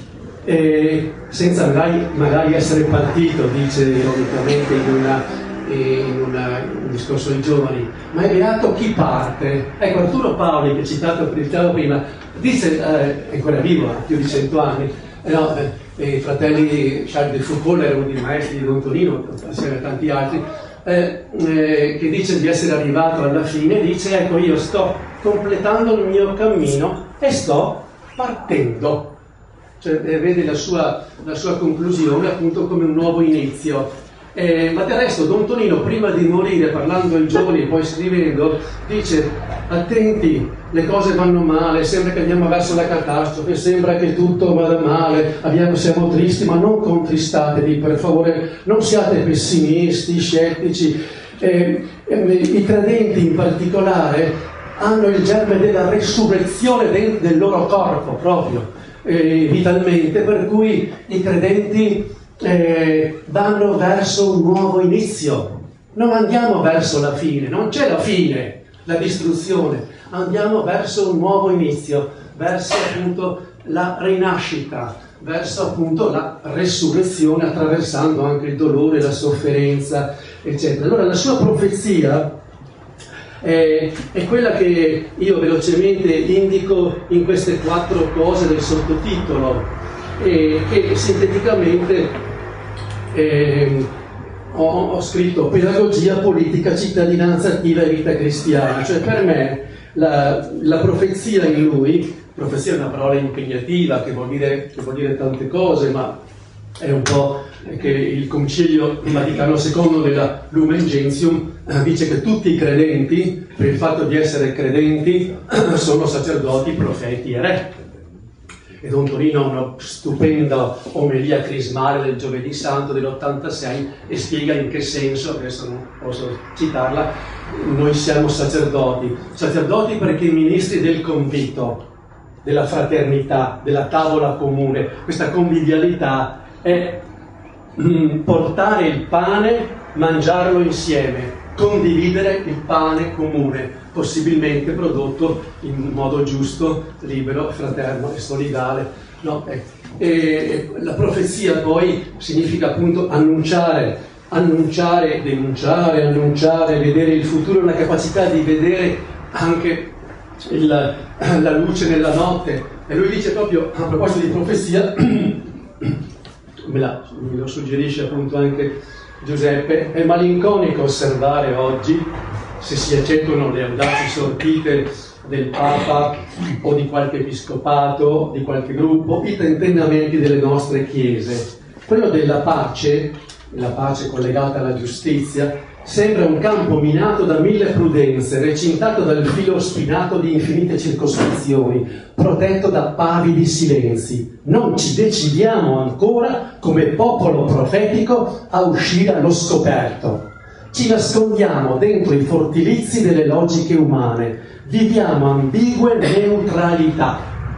senza magari essere partito, dice ironicamente in un discorso ai giovani, ma è beato chi parte. Ecco, Arturo Paoli, che citavo prima, dice, è ancora vivo, ha più di 100 anni, i fratelli Charles de Foucault erano dei maestri di Don Tonino, assieme a tanti altri, che dice di essere arrivato alla fine, dice, ecco, io sto completando il mio cammino e sto partendo. Cioè, vede la sua conclusione appunto come un nuovo inizio. Ma del resto Don Tonino, prima di morire, parlando ai giovani e poi scrivendo, dice: attenti, le cose vanno male, sembra che andiamo verso la catastrofe, sembra che tutto vada male, siamo tristi, ma non contristatevi, per favore, non siate pessimisti, scettici. I credenti in particolare hanno il germe della resurrezione del loro corpo proprio, vitalmente, per cui i credenti vanno verso un nuovo inizio, Non andiamo verso la fine, non c'è la fine, la distruzione, andiamo verso un nuovo inizio, verso appunto la rinascita, verso appunto la resurrezione, attraversando anche il dolore, la sofferenza, eccetera. Allora la sua profezia è quella che io velocemente indico in queste 4 cose del sottotitolo, che sinteticamente ho scritto pedagogia, politica, cittadinanza attiva e vita cristiana. Cioè per me la profezia in lui, profezia è una parola impegnativa che vuol dire tante cose, ma è un po' che il Concilio Vaticano II nella Lumen Gentium dice che tutti i credenti, per il fatto di essere credenti, sono sacerdoti, profeti e re. E Don Torino ha una stupenda omelia crismale del Giovedì Santo dell'86 e spiega in che senso, adesso non posso citarla, noi siamo sacerdoti perché ministri del convito, della fraternità, della tavola comune. Questa convivialità è portare il pane, mangiarlo insieme, condividere il pane comune, possibilmente prodotto in modo giusto, libero, fraterno e solidale. No? E la profezia poi significa appunto annunciare, denunciare, vedere il futuro, la capacità di vedere anche la luce nella notte. E lui dice proprio, a proposito di profezia, me lo suggerisce appunto anche Giuseppe, è malinconico osservare oggi, se si accettano le audaci sortite del Papa o di qualche episcopato, di qualche gruppo, i tentennamenti delle nostre chiese. Quello della pace, la pace collegata alla giustizia, sembra un campo minato da 1000 prudenze, recintato dal filo spinato di infinite circoscrizioni, protetto da pavidi silenzi. Non ci decidiamo ancora, come popolo profetico, a uscire allo scoperto. Ci nascondiamo dentro i fortilizi delle logiche umane. Viviamo ambigue neutralità,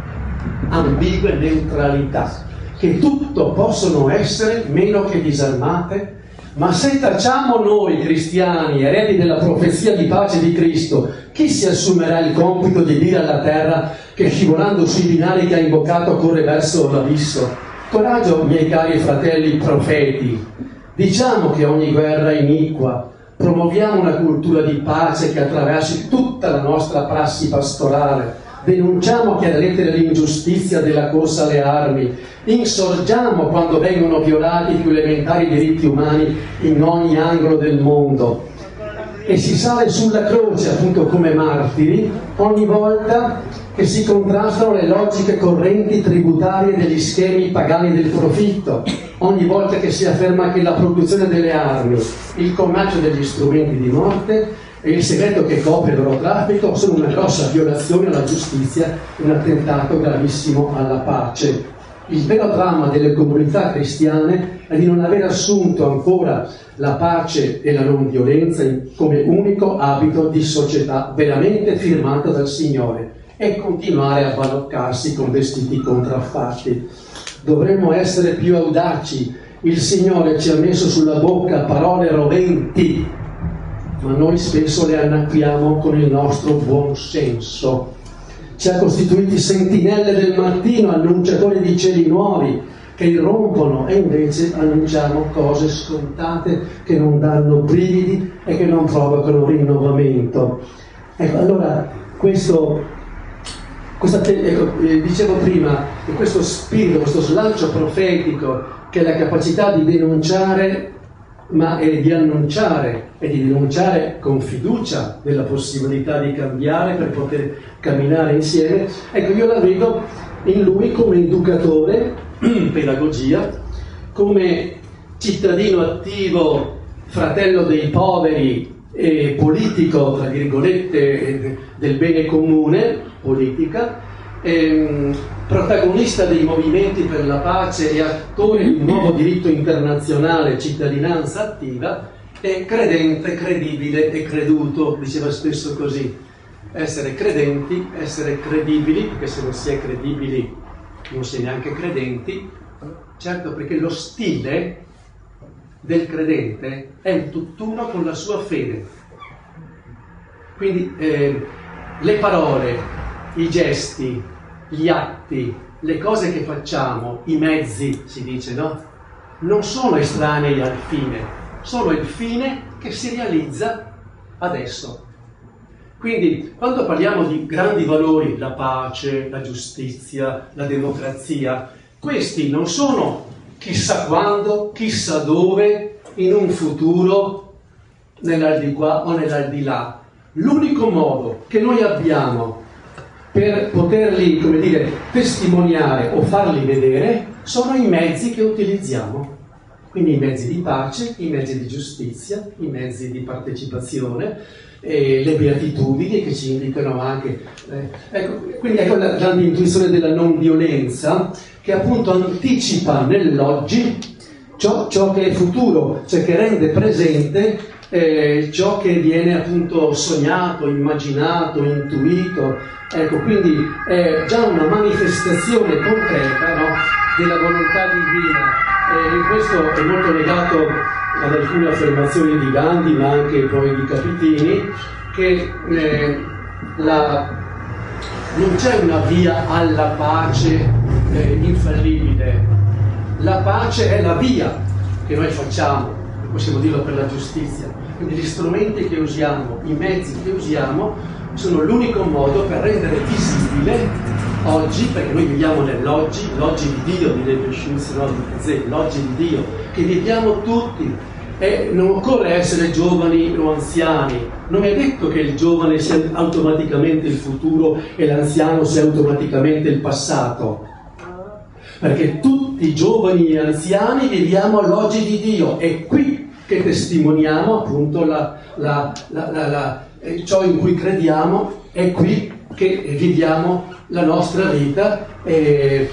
che tutto possono essere meno che disarmate. Ma se tacciamo noi cristiani, eredi della profezia di pace di Cristo, chi si assumerà il compito di dire alla terra che scivolando sui binari che ha invocato corre verso l'abisso? Coraggio, miei cari fratelli profeti, diciamo che ogni guerra è iniqua, promuoviamo una cultura di pace che attraversi tutta la nostra prassi pastorale, denunciamo chiaramente l'ingiustizia della corsa alle armi, insorgiamo quando vengono violati i più elementari diritti umani in ogni angolo del mondo e si sale sulla croce appunto come martiri ogni volta che si contrastano le logiche correnti tributarie degli schemi pagani del profitto, ogni volta che si afferma che la produzione delle armi, il commercio degli strumenti di morte e il segreto che copre il loro traffico sono una grossa violazione alla giustizia, un attentato gravissimo alla pace. Il vero dramma delle comunità cristiane è di non aver assunto ancora la pace e la non violenza come unico abito di società veramente firmato dal Signore e continuare a baloccarsi con vestiti contraffatti. Dovremmo essere più audaci. Il Signore ci ha messo sulla bocca parole roventi, ma noi spesso le annacquiamo con il nostro buon senso. Ci ha costituiti sentinelle del mattino, annunciatori di cieli nuovi che irrompono, e invece annunciamo cose scontate che non danno brividi e che non provocano rinnovamento. Ecco, allora dicevo prima, questo spirito, questo slancio profetico, che è la capacità di denunciare ma è di annunciare e di denunciare con fiducia della possibilità di cambiare per poter camminare insieme. Ecco, io la vedo in lui come educatore, pedagogia, come cittadino attivo, fratello dei poveri e politico, tra virgolette, del bene comune, politica, protagonista dei movimenti per la pace e attore di un nuovo diritto internazionale, cittadinanza attiva, e credente, credibile e creduto, diceva spesso così. Essere credenti, essere credibili, perché se non si è credibili non si è neanche credenti, certo, perché lo stile del credente è un tutt'uno con la sua fede. Quindi le parole, i gesti, gli atti, le cose che facciamo, i mezzi, si dice, no? Non sono estranei al fine, sono il fine che si realizza adesso. Quindi, quando parliamo di grandi valori, la pace, la giustizia, la democrazia, questi non sono chissà quando, chissà dove, in un futuro, nell'aldilà o nell'aldilà. L'unico modo che noi abbiamo per poterli, come dire, testimoniare o farli vedere sono i mezzi che utilizziamo. Quindi i mezzi di pace, i mezzi di giustizia, i mezzi di partecipazione, le beatitudini che ci indicano anche. Quindi ecco la grande intuizione della non violenza, che appunto anticipa nell'oggi ciò che è futuro, cioè che rende presente ciò che viene appunto sognato, immaginato, intuito. Ecco, quindi è già una manifestazione concreta, no, della volontà divina. In questo è molto legato ad alcune affermazioni di Gandhi, ma anche poi di Capitini, che non c'è una via alla pace infallibile. La pace è la via che noi facciamo, possiamo dirlo per la giustizia. Quindi gli strumenti che usiamo, i mezzi che usiamo, sono l'unico modo per rendere visibile oggi, perché noi viviamo nell'oggi, l'oggi di Dio, direbbe Schulz, l'oggi di Dio, che viviamo tutti. E non occorre essere giovani o anziani, non è detto che il giovane sia automaticamente il futuro e l'anziano sia automaticamente il passato, perché tutti giovani e anziani viviamo l'oggi di Dio, è qui che testimoniamo appunto ciò in cui crediamo, è qui che viviamo la nostra vita e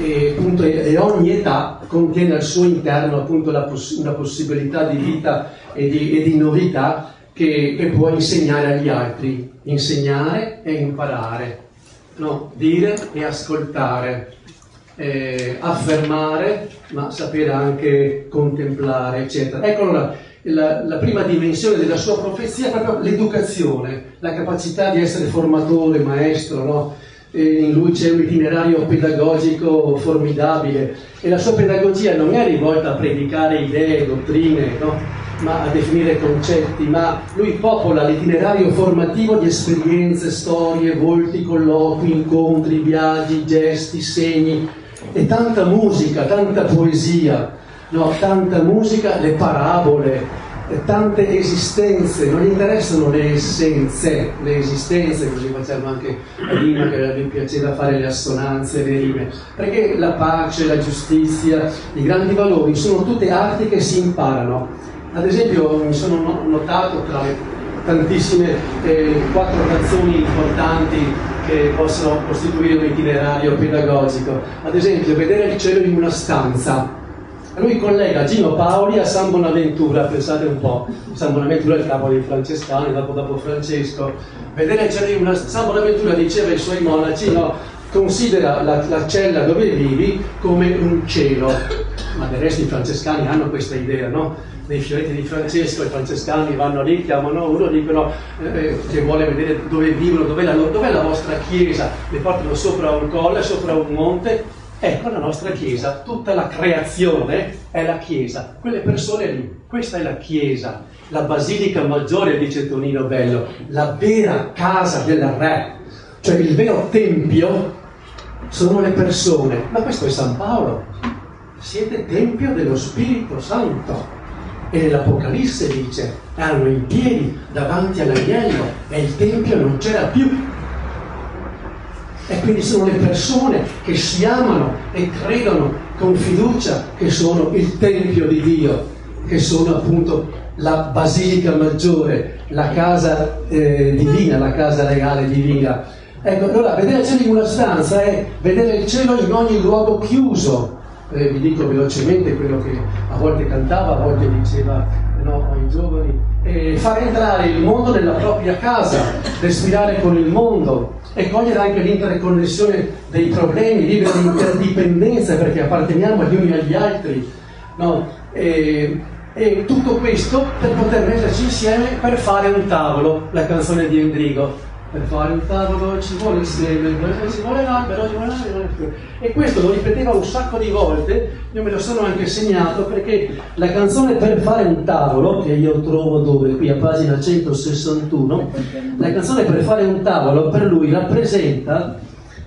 ogni età contiene al suo interno appunto una possibilità di vita e di novità che può insegnare agli altri, insegnare e imparare, no? Dire e ascoltare, affermare ma sapere anche contemplare, eccetera. Ecco allora la prima dimensione della sua profezia è proprio l'educazione, la capacità di essere formatore, maestro, no? In lui c'è un itinerario pedagogico formidabile e la sua pedagogia non è rivolta a predicare idee, dottrine, no? Ma a definire concetti, ma lui popola l'itinerario formativo di esperienze, storie, volti, colloqui, incontri, viaggi, gesti, segni e tanta musica, tanta poesia, no? Tanta musica, le parabole, tante esistenze, non gli interessano le essenze, le esistenze, così facciamo anche prima che mi piaceva fare le assonanze, le rime, perché la pace, la giustizia, i grandi valori sono tutte arti che si imparano. Ad esempio mi sono notato tra le tantissime 4 canzoni importanti che possono costituire un itinerario pedagogico, ad esempio Vedere il cielo in una stanza. Lui collega Gino Paoli a San Bonaventura, pensate un po', San Bonaventura è il capo dei francescani, dopo Francesco. Vedere il cielo in una San Bonaventura diceva ai suoi monaci, no, considera la cella dove vivi come un cielo. Ma del resto i francescani hanno questa idea, no? Nei fioretti di Francesco i francescani vanno lì, chiamano uno, dicono che vuole vedere dove vivono, dov'è la vostra chiesa, le portano sopra un colle, sopra un monte. Ecco la nostra chiesa, tutta la creazione è la chiesa, quelle persone lì, questa è la chiesa, la basilica maggiore, dice Tonino Bello, la vera casa del re, cioè il vero tempio sono le persone. Ma questo è San Paolo, siete tempio dello Spirito Santo. E nell'Apocalisse dice, erano in piedi davanti all'agnello e il tempio non c'era più. E quindi sono le persone che si amano e credono con fiducia che sono il Tempio di Dio, che sono appunto la Basilica Maggiore, la casa divina, la casa regale divina. Ecco, allora vedere il cielo in una stanza è vedere il cielo in ogni luogo chiuso. Vi dico velocemente quello che a volte cantava, a volte diceva ai giovani, far entrare il mondo nella propria casa, respirare con il mondo e cogliere anche l'interconnessione dei problemi, vivere l'interdipendenza perché apparteniamo agli uni agli altri, no? E tutto questo per poter metterci insieme per fare un tavolo, la canzone di Endrigo. Per fare un tavolo ci vuole il seme, ci vuole l'albero, ci vuole l'albero. E questo lo ripeteva un sacco di volte, io me lo sono anche segnato, perché la canzone Per fare un tavolo, che io trovo dove? Qui a pagina 161, la canzone Per fare un tavolo per lui rappresenta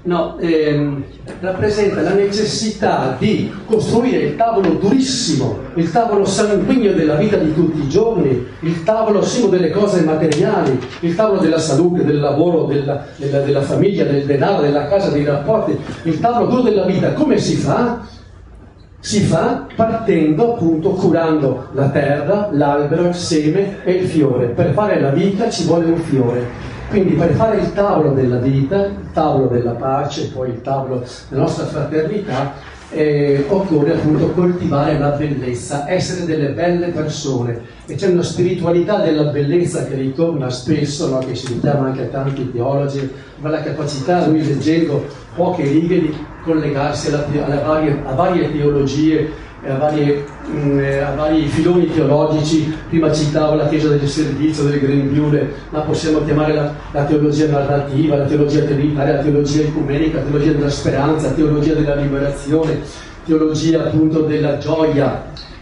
la necessità di costruire il tavolo durissimo, il tavolo sanguigno della vita di tutti i giorni, il tavolo sino delle cose materiali, il tavolo della salute, del lavoro, della famiglia, del denaro, della casa, dei rapporti, il tavolo duro della vita. Come si fa? Si fa partendo, appunto, curando la terra, l'albero, il seme e il fiore. Per fare la vita ci vuole un fiore. Quindi per fare il tavolo della vita, il tavolo della pace, poi il tavolo della nostra fraternità, occorre appunto coltivare la bellezza, essere delle belle persone. E c'è una spiritualità della bellezza che ritorna spesso, no? Che si richiama anche a tanti teologi, ma la capacità, lui leggendo poche righe, di collegarsi a varie teologie, a vari filoni teologici. Prima citavo la Chiesa del Servizio, del Grembiule, ma possiamo chiamare la teologia narrativa, la teologia trinitaria, la teologia ecumenica, la teologia della speranza, la teologia della liberazione, teologia appunto della gioia,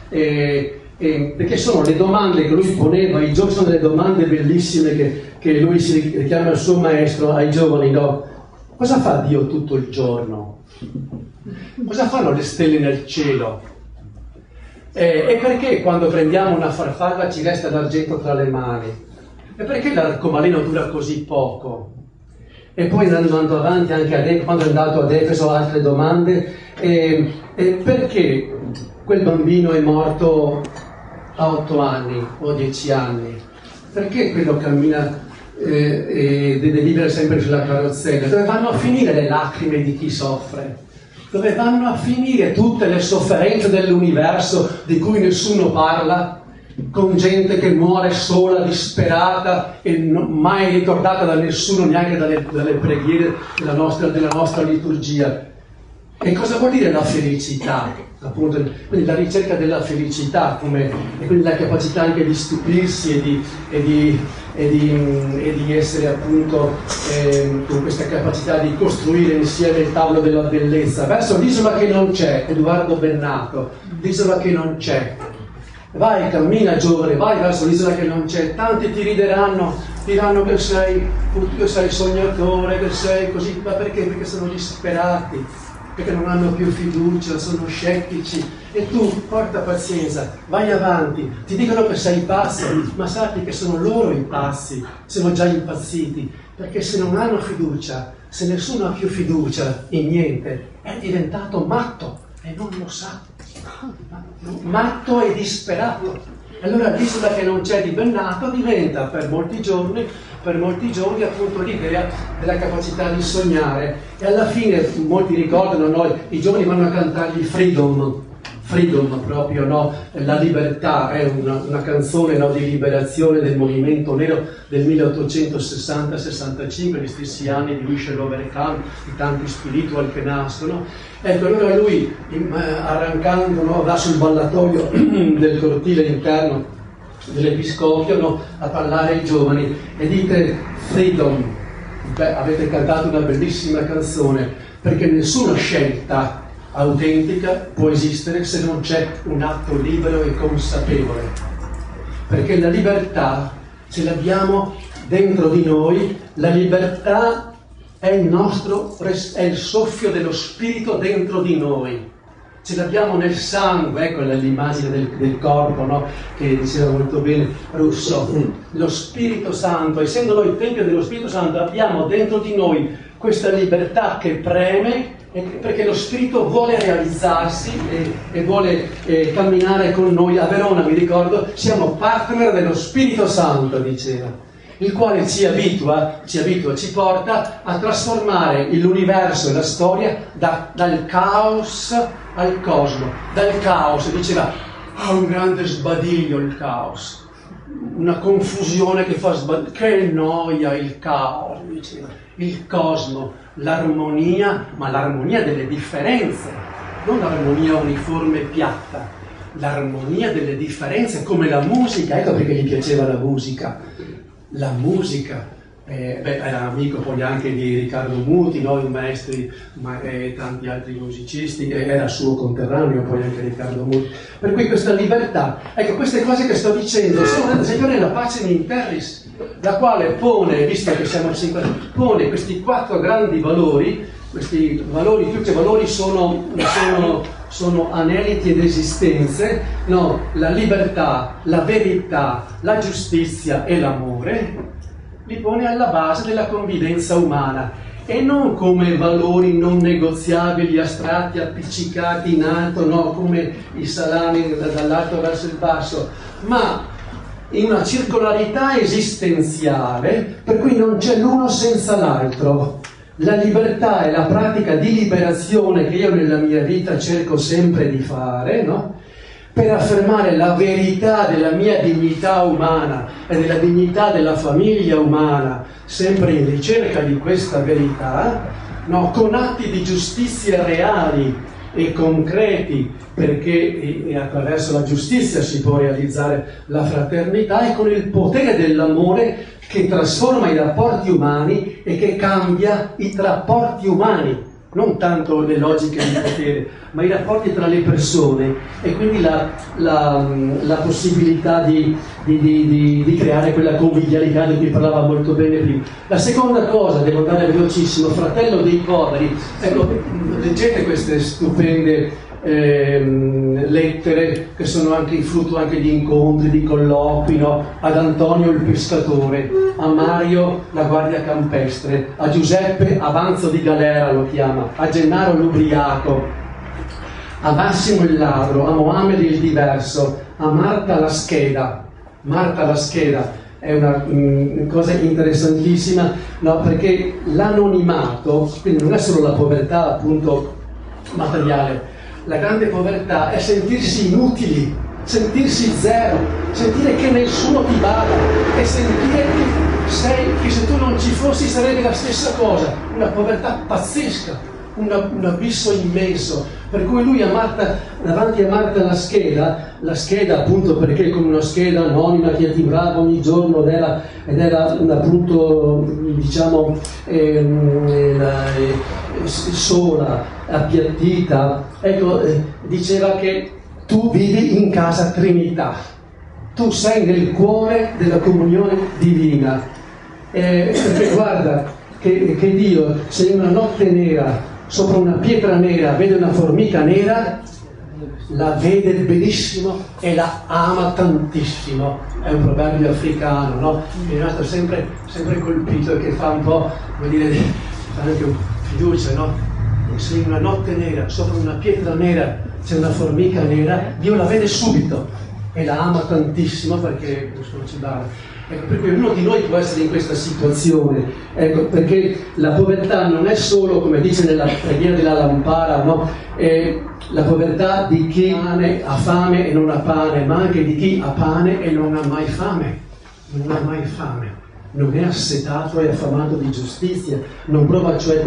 perché sono le domande che lui poneva ai giovani, sono delle domande bellissime che lui si richiama al suo maestro, ai giovani, no? Cosa fa Dio tutto il giorno? Cosa fanno le stelle nel cielo? E perché quando prendiamo una farfalla ci resta l'argento tra le mani? E perché l'arcobaleno dura così poco? E poi andando avanti anche quando è andato ad Efeso, altre domande, perché quel bambino è morto a 8 anni o 10 anni? Perché quello cammina e deve vivere sempre sulla carrozzella? Dove vanno a finire le lacrime di chi soffre? Dove vanno a finire tutte le sofferenze dell'universo di cui nessuno parla, con gente che muore sola, disperata e mai ricordata da nessuno, neanche dalle preghiere della nostra liturgia? E cosa vuol dire la felicità? Appunto, quindi la ricerca della felicità, e quindi la capacità anche di stupirsi e di essere appunto con questa capacità di costruire insieme il tavolo della bellezza verso l'isola che non c'è. Edoardo Bennato, l'isola che non c'è. Vai, cammina giovane, vai verso l'isola che non c'è. Tanti ti rideranno, diranno che sei sognatore, che sei così, ma perché? Perché sono disperati, perché non hanno più fiducia, sono scettici. E tu porta pazienza, vai avanti. Ti dicono che sei pazzo, ma sappi che sono loro i pazzi, sono già impazziti, perché se non hanno fiducia, se nessuno ha più fiducia in niente, è diventato matto e non lo sa. Matto e disperato. Allora l'isola che non c'è di Bennato diventa per molti giorni appunto l'idea della capacità di sognare. E alla fine molti ricordano, noi i giovani vanno a cantargli Freedom proprio, no? La libertà è una canzone, no, di liberazione del movimento nero del 1860-65, gli stessi anni di Michel Overcam, di tanti spiritual che nascono. Ecco, allora lui arrancando, no, va sul ballatoio del cortile interno dell'Episcopio, no, a parlare ai giovani e dite Freedom. Avete cantato una bellissima canzone, perché nessuna scelta autentica può esistere se non c'è un atto libero e consapevole, perché la libertà ce l'abbiamo dentro di noi. La libertà è il soffio dello spirito dentro di noi, ce l'abbiamo nel sangue. Ecco l'immagine del corpo, no? Che diceva molto bene Rousseau. Lo Spirito Santo, essendo noi il Tempio dello Spirito Santo, abbiamo dentro di noi questa libertà che preme, perché lo Spirito vuole realizzarsi e vuole camminare con noi. A Verona, mi ricordo, siamo partner dello Spirito Santo, diceva, il quale ci porta a trasformare l'universo e la storia dal caos al cosmo. Dal caos, diceva, ha un grande sbadiglio il caos, una confusione che fa sbadiglio, che noia il caos, diceva. Il cosmo, l'armonia, ma l'armonia delle differenze, non l'armonia uniforme e piatta, l'armonia delle differenze, come la musica. Ecco perché gli piaceva la musica. La musica. Era amico poi anche di Riccardo Muti, no? I maestri, tanti altri musicisti, era suo conterraneo poi anche Riccardo Muti. Per cui questa libertà, ecco, queste cose che sto dicendo sono ad esempio nella Pacem in Terris, la quale pone, visto che siamo a 50, pone questi 4 grandi valori. Questi valori, più che valori, sono aneliti ed esistenze, no? La libertà, la verità, la giustizia e l'amore, li pone alla base della convivenza umana, e non come valori non negoziabili, astratti, appiccicati in alto, no? Come i salami dall'alto verso il basso, ma in una circolarità esistenziale, per cui non c'è l'uno senza l'altro. La libertà è la pratica di liberazione che io nella mia vita cerco sempre di fare, no? Per affermare la verità della mia dignità umana e della dignità della famiglia umana, sempre in ricerca di questa verità, no? Con atti di giustizia reali e concreti, perché attraverso la giustizia si può realizzare la fraternità, e con il potere dell'amore che trasforma i rapporti umani e che cambia i rapporti umani, non tanto le logiche di potere, ma i rapporti tra le persone, e quindi la possibilità di creare quella convivialità di cui parlava molto bene prima. La seconda cosa, devo andare velocissimo, fratello dei poveri. Ecco, leggete queste stupende lettere che sono anche il frutto anche di incontri, di colloqui, no? Ad Antonio il pescatore, a Mario la guardia campestre, a Giuseppe Avanzo di Galera lo chiama, a Gennaro l'ubriaco, a Massimo il ladro, a Mohammed il diverso, a Marta la scheda. Marta la scheda è una cosa interessantissima, no? Perché l'anonimato, quindi non è solo la povertà appunto materiale. La grande povertà è sentirsi inutili, sentirsi zero, sentire che nessuno ti bada, e sentire che se tu non ci fossi sarebbe la stessa cosa. Una povertà pazzesca, un abisso immenso. Per cui lui davanti a Marta la scheda appunto perché come una scheda anonima che timbrava ogni giorno ed era appunto diciamo sola, appiattita, ecco, diceva che tu vivi in casa Trinità, tu sei nel cuore della comunione divina, perché guarda che Dio, se in una notte nera sopra una pietra nera vede una formica nera, la vede benissimo e la ama tantissimo. È un proverbio africano, no? Mi è rimasto sempre colpito e che fa un po', vuol dire, fa anche fiducia, no? Se in una notte nera sopra una pietra nera c'è una formica nera, Dio la vede subito e la ama tantissimo perché non ci bada. Ecco, perché ognuno di noi può essere in questa situazione, ecco, perché la povertà non è solo, come dice nella preghiera della Lampara, no? È la povertà di chi ha fame e non ha pane, ma anche di chi ha pane e non ha mai fame, non ha mai fame, non è assetato e affamato di giustizia, non prova cioè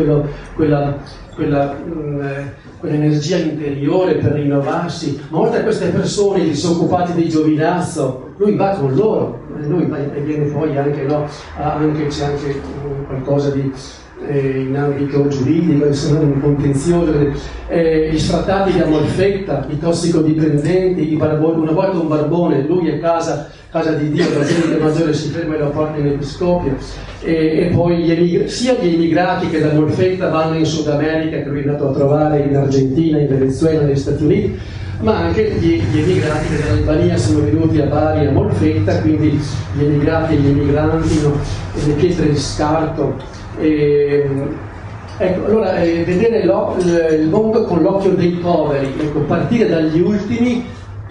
quell'energia interiore per rinnovarsi. Ma oltre a queste persone, i disoccupati di giovinazzo, lui va con loro, e viene poi anche, no, c'è anche qualcosa di in ambito giuridico, un contenzioso, gli sfrattati di Amalfetta, i tossicodipendenti, una volta un barbone, lui è casa di Dio, la gente maggiore si ferma e lo porta in episcopio, e poi sia gli immigrati che da Molfetta vanno in Sud America, che lui è andato a trovare in Argentina, in Venezuela, negli Stati Uniti, ma anche gli emigrati che dall'Albania sono venuti a Bari, a Molfetta, quindi gli emigrati e gli immigranti, no? E le pietre di scarto. Ecco, allora vedere il mondo con l'occhio dei poveri, ecco, partire dagli ultimi,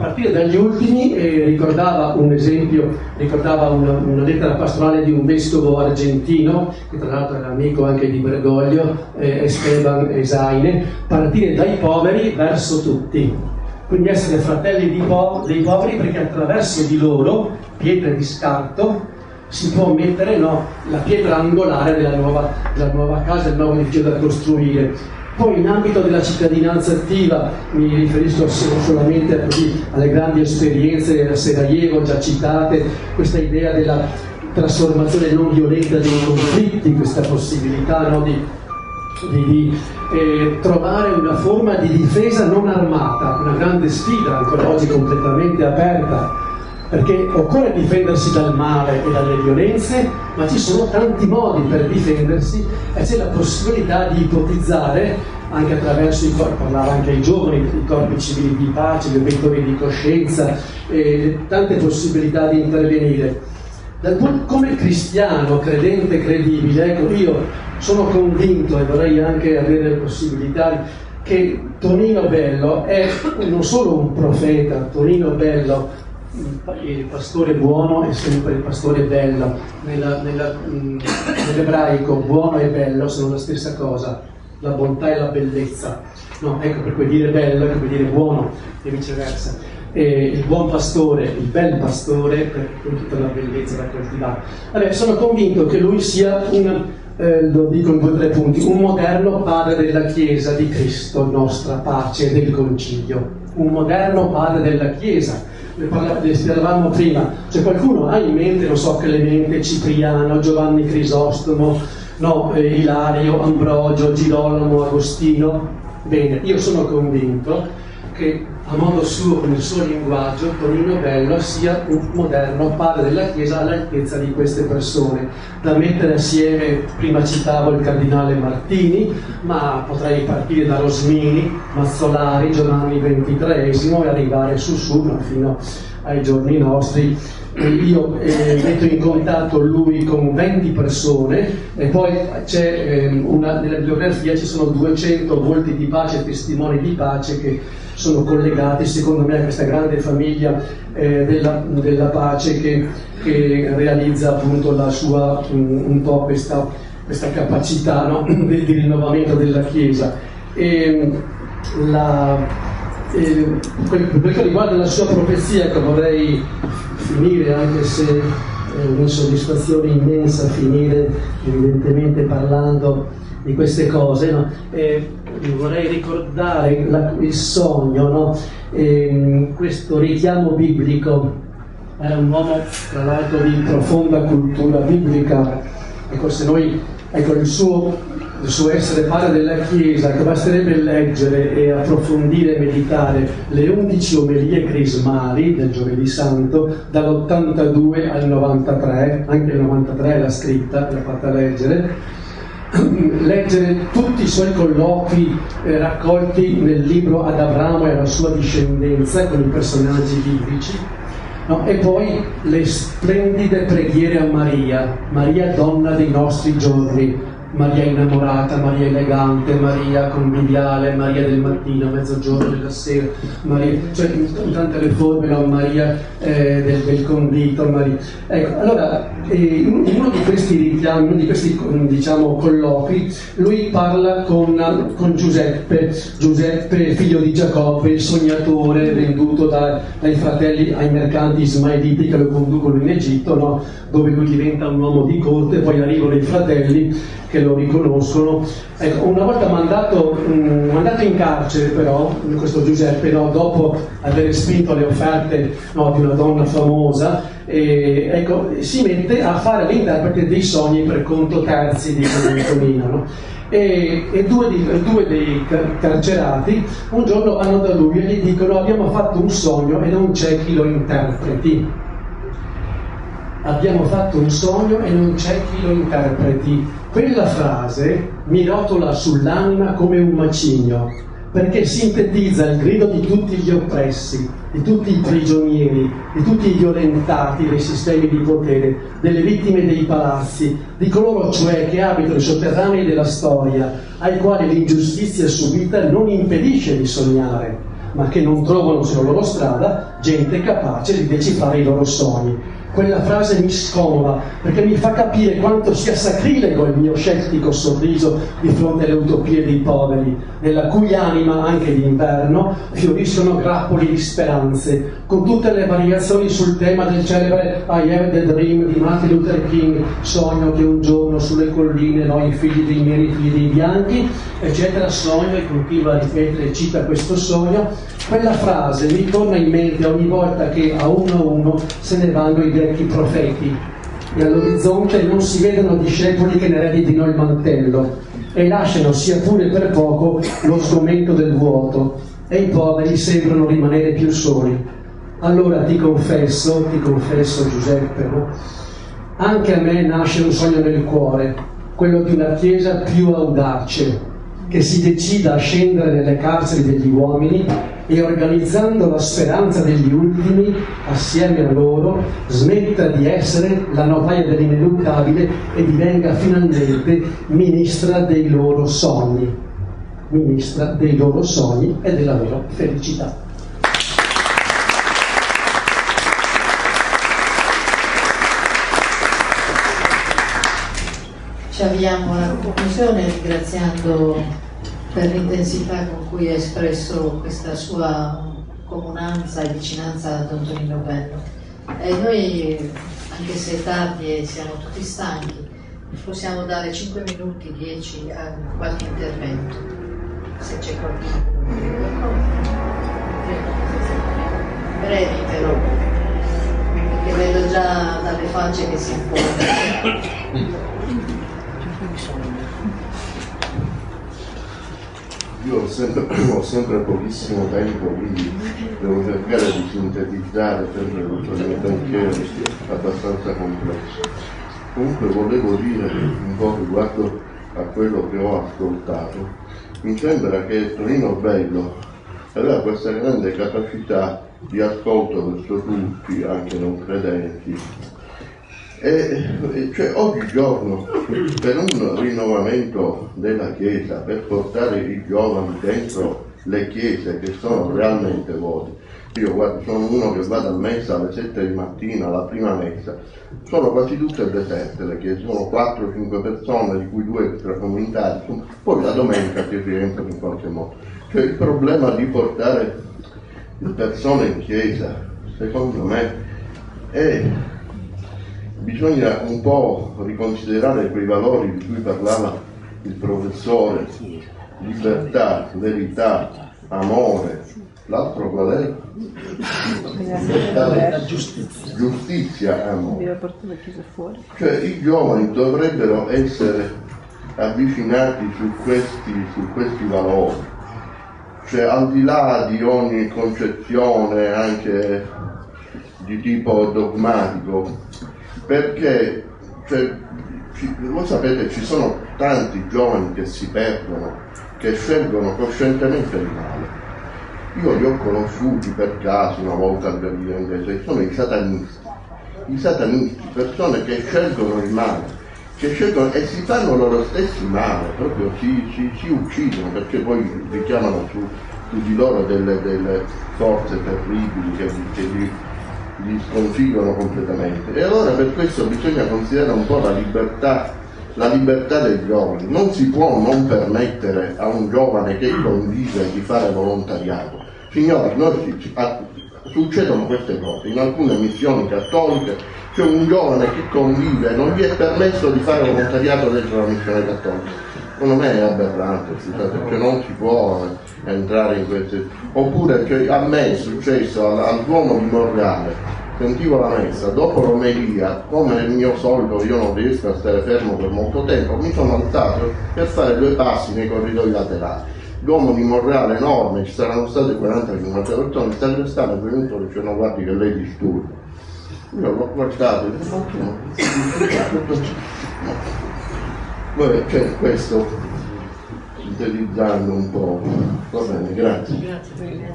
ricordava un esempio, una lettera pastorale di un vescovo argentino, che tra l'altro era amico anche di Bergoglio, Esteban Esaine, partire dai poveri verso tutti, quindi essere fratelli dei poveri, perché attraverso di loro, pietre di scarto, si può mettere, no, la pietra angolare della nuova casa, del nuovo edificio da costruire. Poi in ambito della cittadinanza attiva mi riferisco solamente alle grandi esperienze a Sarajevo già citate, questa idea della trasformazione non violenta dei conflitti, questa possibilità, no, di trovare una forma di difesa non armata, una grande sfida ancora oggi completamente aperta, perché occorre difendersi dal male e dalle violenze, ma ci sono tanti modi per difendersi e c'è la possibilità di ipotizzare anche attraverso i corpi, parlava anche ai giovani, i corpi civili di pace, gli obiettori di coscienza, tante possibilità di intervenire. Come cristiano, credente, credibile, ecco, io sono convinto e vorrei anche avere possibilità che Tonino Bello è non solo un profeta. Tonino Bello, il pastore buono è sempre il pastore bello, nell'ebraico buono e bello sono la stessa cosa, la bontà e la bellezza, no, ecco, per cui dire bello è come dire buono e viceversa. Il buon pastore, il bel pastore, per tutta la bellezza da coltivare. Vabbè, sono convinto che lui sia lo dico in 2 o 3 punti, un moderno padre della Chiesa di Cristo, nostra pace, del Concilio. Un moderno padre della Chiesa. Ne parlavamo prima. Cioè qualcuno ha in mente, non so, Clemente, Cipriano, Giovanni Crisostomo, no, Ilario, Ambrogio, Girolamo, Agostino? Bene, io sono convinto che a modo suo, con il suo linguaggio, Tonino Bello sia un moderno padre della Chiesa all'altezza di queste persone, da mettere assieme, prima citavo il cardinale Martini, ma potrei partire da Rosmini, Mazzolari, Giovanni XXIII e arrivare su fino ai giorni nostri. Io metto in contatto lui con 20 persone e poi c'è nella bibliografia ci sono 200 volti di pace, testimoni di pace che sono collegati secondo me a questa grande famiglia della pace che realizza appunto la sua un po' questa capacità, no? di rinnovamento della Chiesa. Per quanto riguarda la sua profezia, che vorrei finire, anche se è un'insoddisfazione immensa finire evidentemente parlando di queste cose, no? Vorrei ricordare il sogno, no? Questo richiamo biblico. Era un uomo tra l'altro di profonda cultura biblica, ecco, se noi, ecco, il suo essere padre della Chiesa, che basterebbe leggere e approfondire e meditare le 11 omelie crismali del Giovedì Santo dall'82 al 93, anche il 93 l'ha scritta, l'ha fatta leggere tutti i suoi colloqui raccolti nel libro Ad Abramo e alla sua discendenza con i personaggi biblici, no? E poi le splendide preghiere a Maria donna dei nostri giorni, Maria innamorata, Maria elegante, Maria conviviale, Maria del mattino, mezzogiorno, della sera, Maria, cioè in tante le forme, no? Maria del convito, Maria. Ecco, allora, in uno di questi richiami, uno di questi, diciamo, colloqui, lui parla con Giuseppe, figlio di Giacobbe, il sognatore venduto dai fratelli ai mercanti ismaeliti che lo conducono in Egitto, no? Dove lui diventa un uomo di corte, poi arrivano i fratelli che lo riconoscono. Ecco, una volta mandato in carcere, però, questo Giuseppe, no, dopo aver spinto le offerte, no, di una donna famosa, ecco, si mette a fare l'interprete dei sogni per conto terzi di Tonino, no? E due dei carcerati un giorno vanno da lui e gli dicono: abbiamo fatto un sogno e non c'è chi lo interpreti. Abbiamo fatto un sogno e non c'è chi lo interpreti. Quella frase mi rotola sull'anima come un macigno, perché sintetizza il grido di tutti gli oppressi, di tutti i prigionieri, di tutti i violentati dei sistemi di potere, delle vittime dei palazzi, di coloro cioè che abitano i sotterranei della storia, ai quali l'ingiustizia subita non impedisce di sognare, ma che non trovano sulla loro strada gente capace di decifrare i loro sogni. Quella frase mi scomoda perché mi fa capire quanto sia sacrilego il mio scettico sorriso di fronte alle utopie dei poveri, nella cui anima, anche d'inverno, fioriscono grappoli di speranze, con tutte le variazioni sul tema del celebre I Have the Dream di Martin Luther King, sogno che un giorno sulle colline noi figli dei neri, figli dei bianchi, eccetera, sogno, e continua a ripetere, cita questo sogno. Quella frase mi torna in mente ogni volta che a uno se ne vanno i vecchi profeti e all'orizzonte non si vedono discepoli che ne ereditino il mantello e lasciano, sia pure per poco, lo sgomento del vuoto, e i poveri sembrano rimanere più soli. Allora ti confesso Giuseppe, no? Anche a me nasce un sogno nel cuore, quello di una chiesa più audace, che si decida a scendere nelle carceri degli uomini e, organizzando la speranza degli ultimi, assieme a loro, smetta di essere la notaia dell'ineluttabile e divenga finalmente ministra dei loro sogni e della loro felicità. Ci avviamo alla conclusione ringraziando per l'intensità con cui ha espresso questa sua comunanza e vicinanza ad Don Tonino Bello. E noi, anche se è tardi e siamo tutti stanchi, possiamo dare 5 minuti, 10 a qualche intervento, se c'è qualcuno. Brevi però, perché vedo già dalle facce che si impongono. Io ho sempre pochissimo tempo, quindi devo cercare di sintetizzare sempre questo pensiero abbastanza complesso. Comunque volevo dire un po' riguardo a quello che ho ascoltato. Mi sembra che Tonino Bello aveva questa grande capacità di ascolto verso tutti, anche non credenti. Cioè, oggigiorno, per un rinnovamento della Chiesa, per portare i giovani dentro le chiese che sono realmente vuote. Io guardo, sono uno che vado a messa alle 7 di mattina, la prima messa, sono quasi tutte deserte le chiese, sono 4-5 persone, di cui 2 extracomunitari, poi la domenica si rientra in qualche modo. Cioè, il problema di portare le persone in chiesa, secondo me, bisogna un po' riconsiderare quei valori di cui parlava il professore: libertà, verità, amore. L'altro qual è? Libertà, giustizia, amore. Cioè i giovani dovrebbero essere avvicinati su questi valori, cioè al di là di ogni concezione anche di tipo dogmatico, perché voi sapete, ci sono tanti giovani che si perdono, che scelgono coscientemente il male. Io li ho conosciuti per caso una volta al Garigliese, sono i satanisti, persone che scelgono il male, che scelgono e si fanno loro stessi male, proprio si uccidono, perché poi richiamano su di loro delle forze terribili che li sconfiggono completamente. E allora per questo bisogna considerare un po' la libertà dei giovani. Non si può non permettere a un giovane che convive di fare volontariato. Signori, succedono queste cose. In alcune missioni cattoliche c'è un giovane che convive, non gli è permesso di fare volontariato dentro la missione cattolica. Secondo me è aberrante, scusate, cioè non si può entrare in queste. Oppure a me è successo al Duomo di Monreale, sentivo la messa, dopo l'omelia, come il mio solito io non riesco a stare fermo per molto tempo, mi sono alzato per fare 2 passi nei corridoi laterali. L'uomo di Monreale enorme, ci saranno state 40-50 persone, il sacrestano è venuto e dice: no, guardi che lei disturba. Io l'ho guardato e ho detto: vabbè, c'è questo, sintetizzando un po'. Va bene, grazie. Grazie.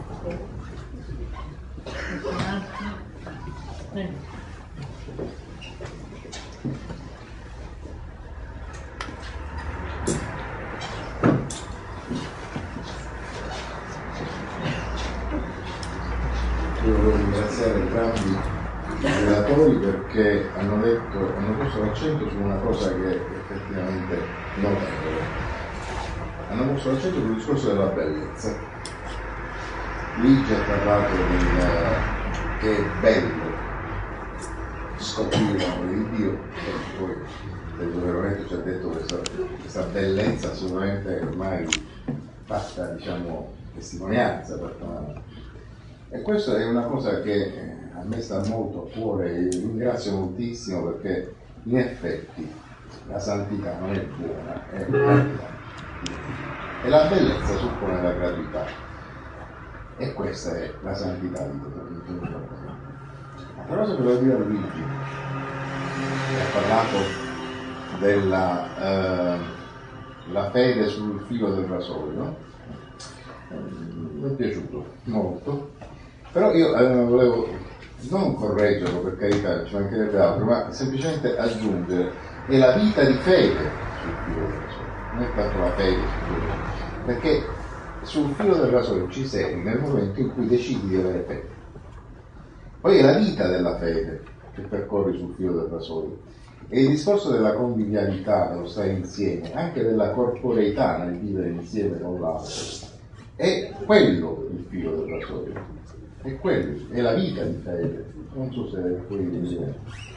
Io voglio ringraziare entrambi relatori perché hanno posto l'accento su una cosa che è effettivamente notevole. Hanno posto l'accento sul discorso della bellezza. Luigi ha parlato che è bello scoprire l'amore di Dio, e poi Sergio Peronetto ci ha detto questa bellezza assolutamente ormai fatta, diciamo, testimonianza. E questa è una cosa che a me sta molto a cuore e ringrazio moltissimo, perché in effetti la santità non è buona, è gratuità. E la bellezza suppone la gratuità. E questa è la santità di Dio. La cosa che volevo dire a Luigi, ha parlato della la fede sul filo del rasoio, no? Mi è piaciuto molto, però io volevo non correggerlo, per carità, ci mancherebbe altro, ma semplicemente aggiungere: è la vita di fede sul filo del rasoio, non è tanto la fede sul filo del rasoio, perché sul filo del rasoio ci sei nel momento in cui decidi di avere fede. Poi è la vita della fede che percorri sul filo del rasoio. E il discorso della convivialità, dello stare insieme, anche della corporeità nel vivere insieme con l'altro, è quello il filo del rasoio. È quello, è la vita di fede. Non so se puoi dire.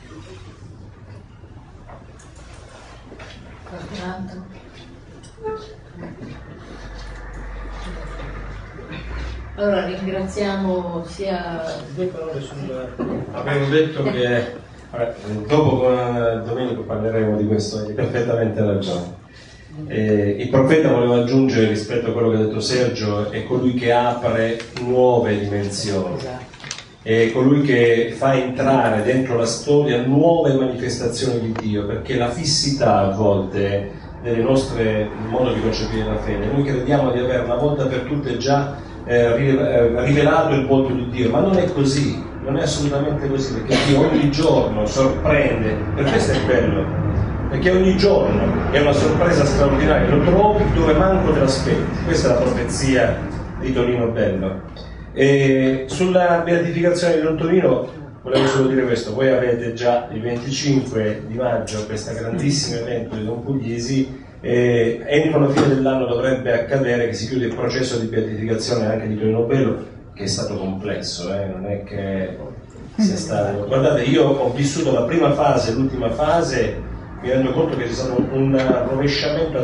Allora ringraziamo sia... Due parole Avevo detto che dopo con Domenico parleremo di questo, hai perfettamente ragione. Il profeta, voleva aggiungere rispetto a quello che ha detto Sergio, è colui che apre nuove dimensioni, è colui che fa entrare dentro la storia nuove manifestazioni di Dio, perché la fissità a volte delle nostre modo di concepire la fede, noi crediamo di aver una volta per tutte già rivelato il volto di Dio, ma non è così, non è assolutamente così, perché Dio ogni giorno sorprende, per questo è bello, perché ogni giorno è una sorpresa straordinaria, lo trovi dove manco te l'aspetti. Questa è la profezia di Tonino Bello. E sulla beatificazione di Don Tonino volevo solo dire questo: voi avete già il 25 di maggio questo grandissimo evento di Don Puglisi, e entro la fine dell'anno dovrebbe accadere che si chiude il processo di beatificazione anche di Tonino Bello, che è stato complesso, non è che sia stato... Guardate, io ho vissuto la prima fase e l'ultima fase, mi rendo conto che c'è stato un rovesciamento a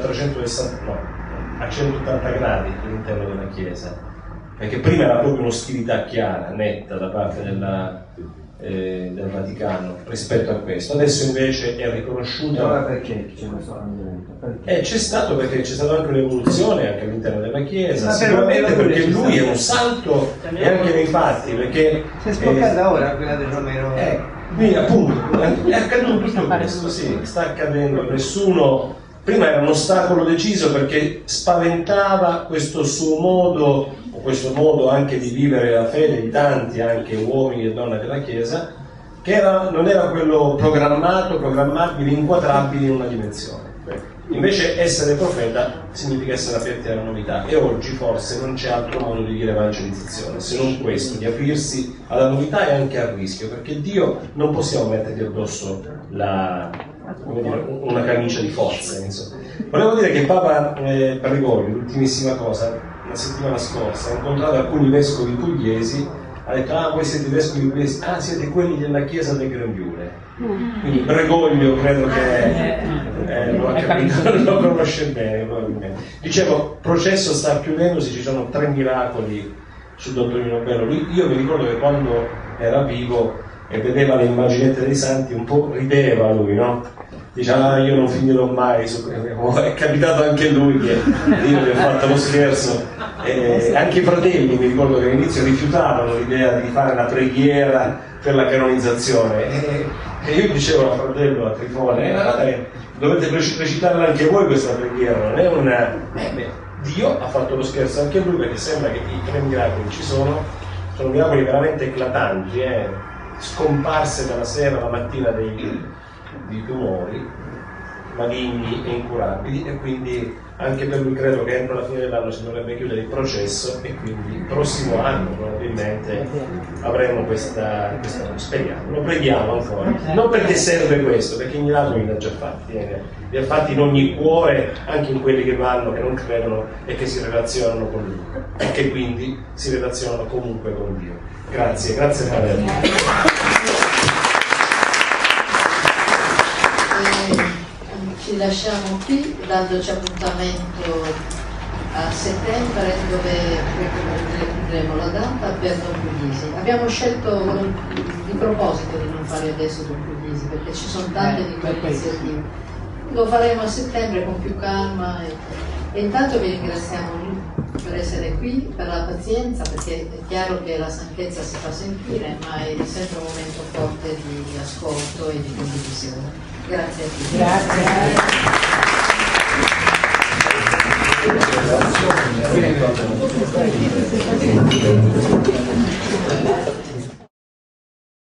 180 gradi all'interno della Chiesa, perché prima era proprio un'ostilità chiara, netta da parte del Vaticano rispetto a questo, adesso invece è riconosciuta. Allora perché c'è questo cambiamento? C'è stato perché c'è stata anche un'evoluzione anche all'interno della Chiesa, sicuramente perché lui è un santo e anche nei fatti, perché si è sboccata ora quella del Romero. Quindi appunto è accaduto tutto questo, sì, sta accadendo. Nessuno prima era un ostacolo deciso perché spaventava questo suo modo, o questo modo anche di vivere la fede di tanti anche uomini e donne della Chiesa, che non era quello programmato, programmabile, inquadrabile in una dimensione. Invece essere profeta significa essere aperti alla novità, e oggi forse non c'è altro modo di dire evangelizzazione se non questo, di aprirsi alla novità e anche al rischio, perché Dio non possiamo mettergli addosso una camicia di forza, insomma. Volevo dire che Papa Bergoglio, l'ultimissima cosa, la settimana scorsa ha incontrato alcuni vescovi pugliesi, ha detto: ah, voi siete vescovi pugliesi, ah, siete quelli della chiesa del Grembiule. Quindi Bergoglio credo che lo ha capito, lo conosce bene probabilmente. Dicevo, processo sta chiudendosi, ci sono 3 miracoli su Don Tonino Bello. Io mi ricordo che quando era vivo e vedeva le immaginette dei santi un po' rideva lui, no? Diceva: ah, io non finirò mai, è capitato anche a lui che io gli ho fatto lo scherzo, anche i fratelli mi ricordo che all'inizio rifiutavano l'idea di fare una preghiera per la canonizzazione, e io dicevo al fratello, a Trifone, dovete recitarla anche voi questa preghiera, non è una... Dio ha fatto lo scherzo anche a lui, perché sembra che i 3 miracoli ci sono miracoli veramente eclatanti, scomparse dalla sera alla mattina dei tumori, maligni e incurabili, e quindi anche per lui credo che entro la fine dell'anno si dovrebbe chiudere il processo, e quindi il prossimo anno probabilmente avremo questa speriamo, lo preghiamo ancora, non perché serve questo, perché i miracoli li ha già fatti, li ha fatti in ogni cuore, anche in quelli che vanno, che non credono e che si relazionano con lui, e che quindi si relazionano comunque con Dio. Grazie fratello. Ci lasciamo qui dandoci appuntamento a settembre, dove prenderemo la data per Don Puglisi. Abbiamo scelto di proposito di non fare adesso Don Puglisi perché ci sono tante di quelle iniziative. Lo faremo a settembre con più calma e intanto vi ringraziamo per essere qui, per la pazienza, perché è chiaro che la stanchezza si fa sentire, ma è sempre un momento forte di ascolto e di condivisione. Grazie a tutti. Grazie.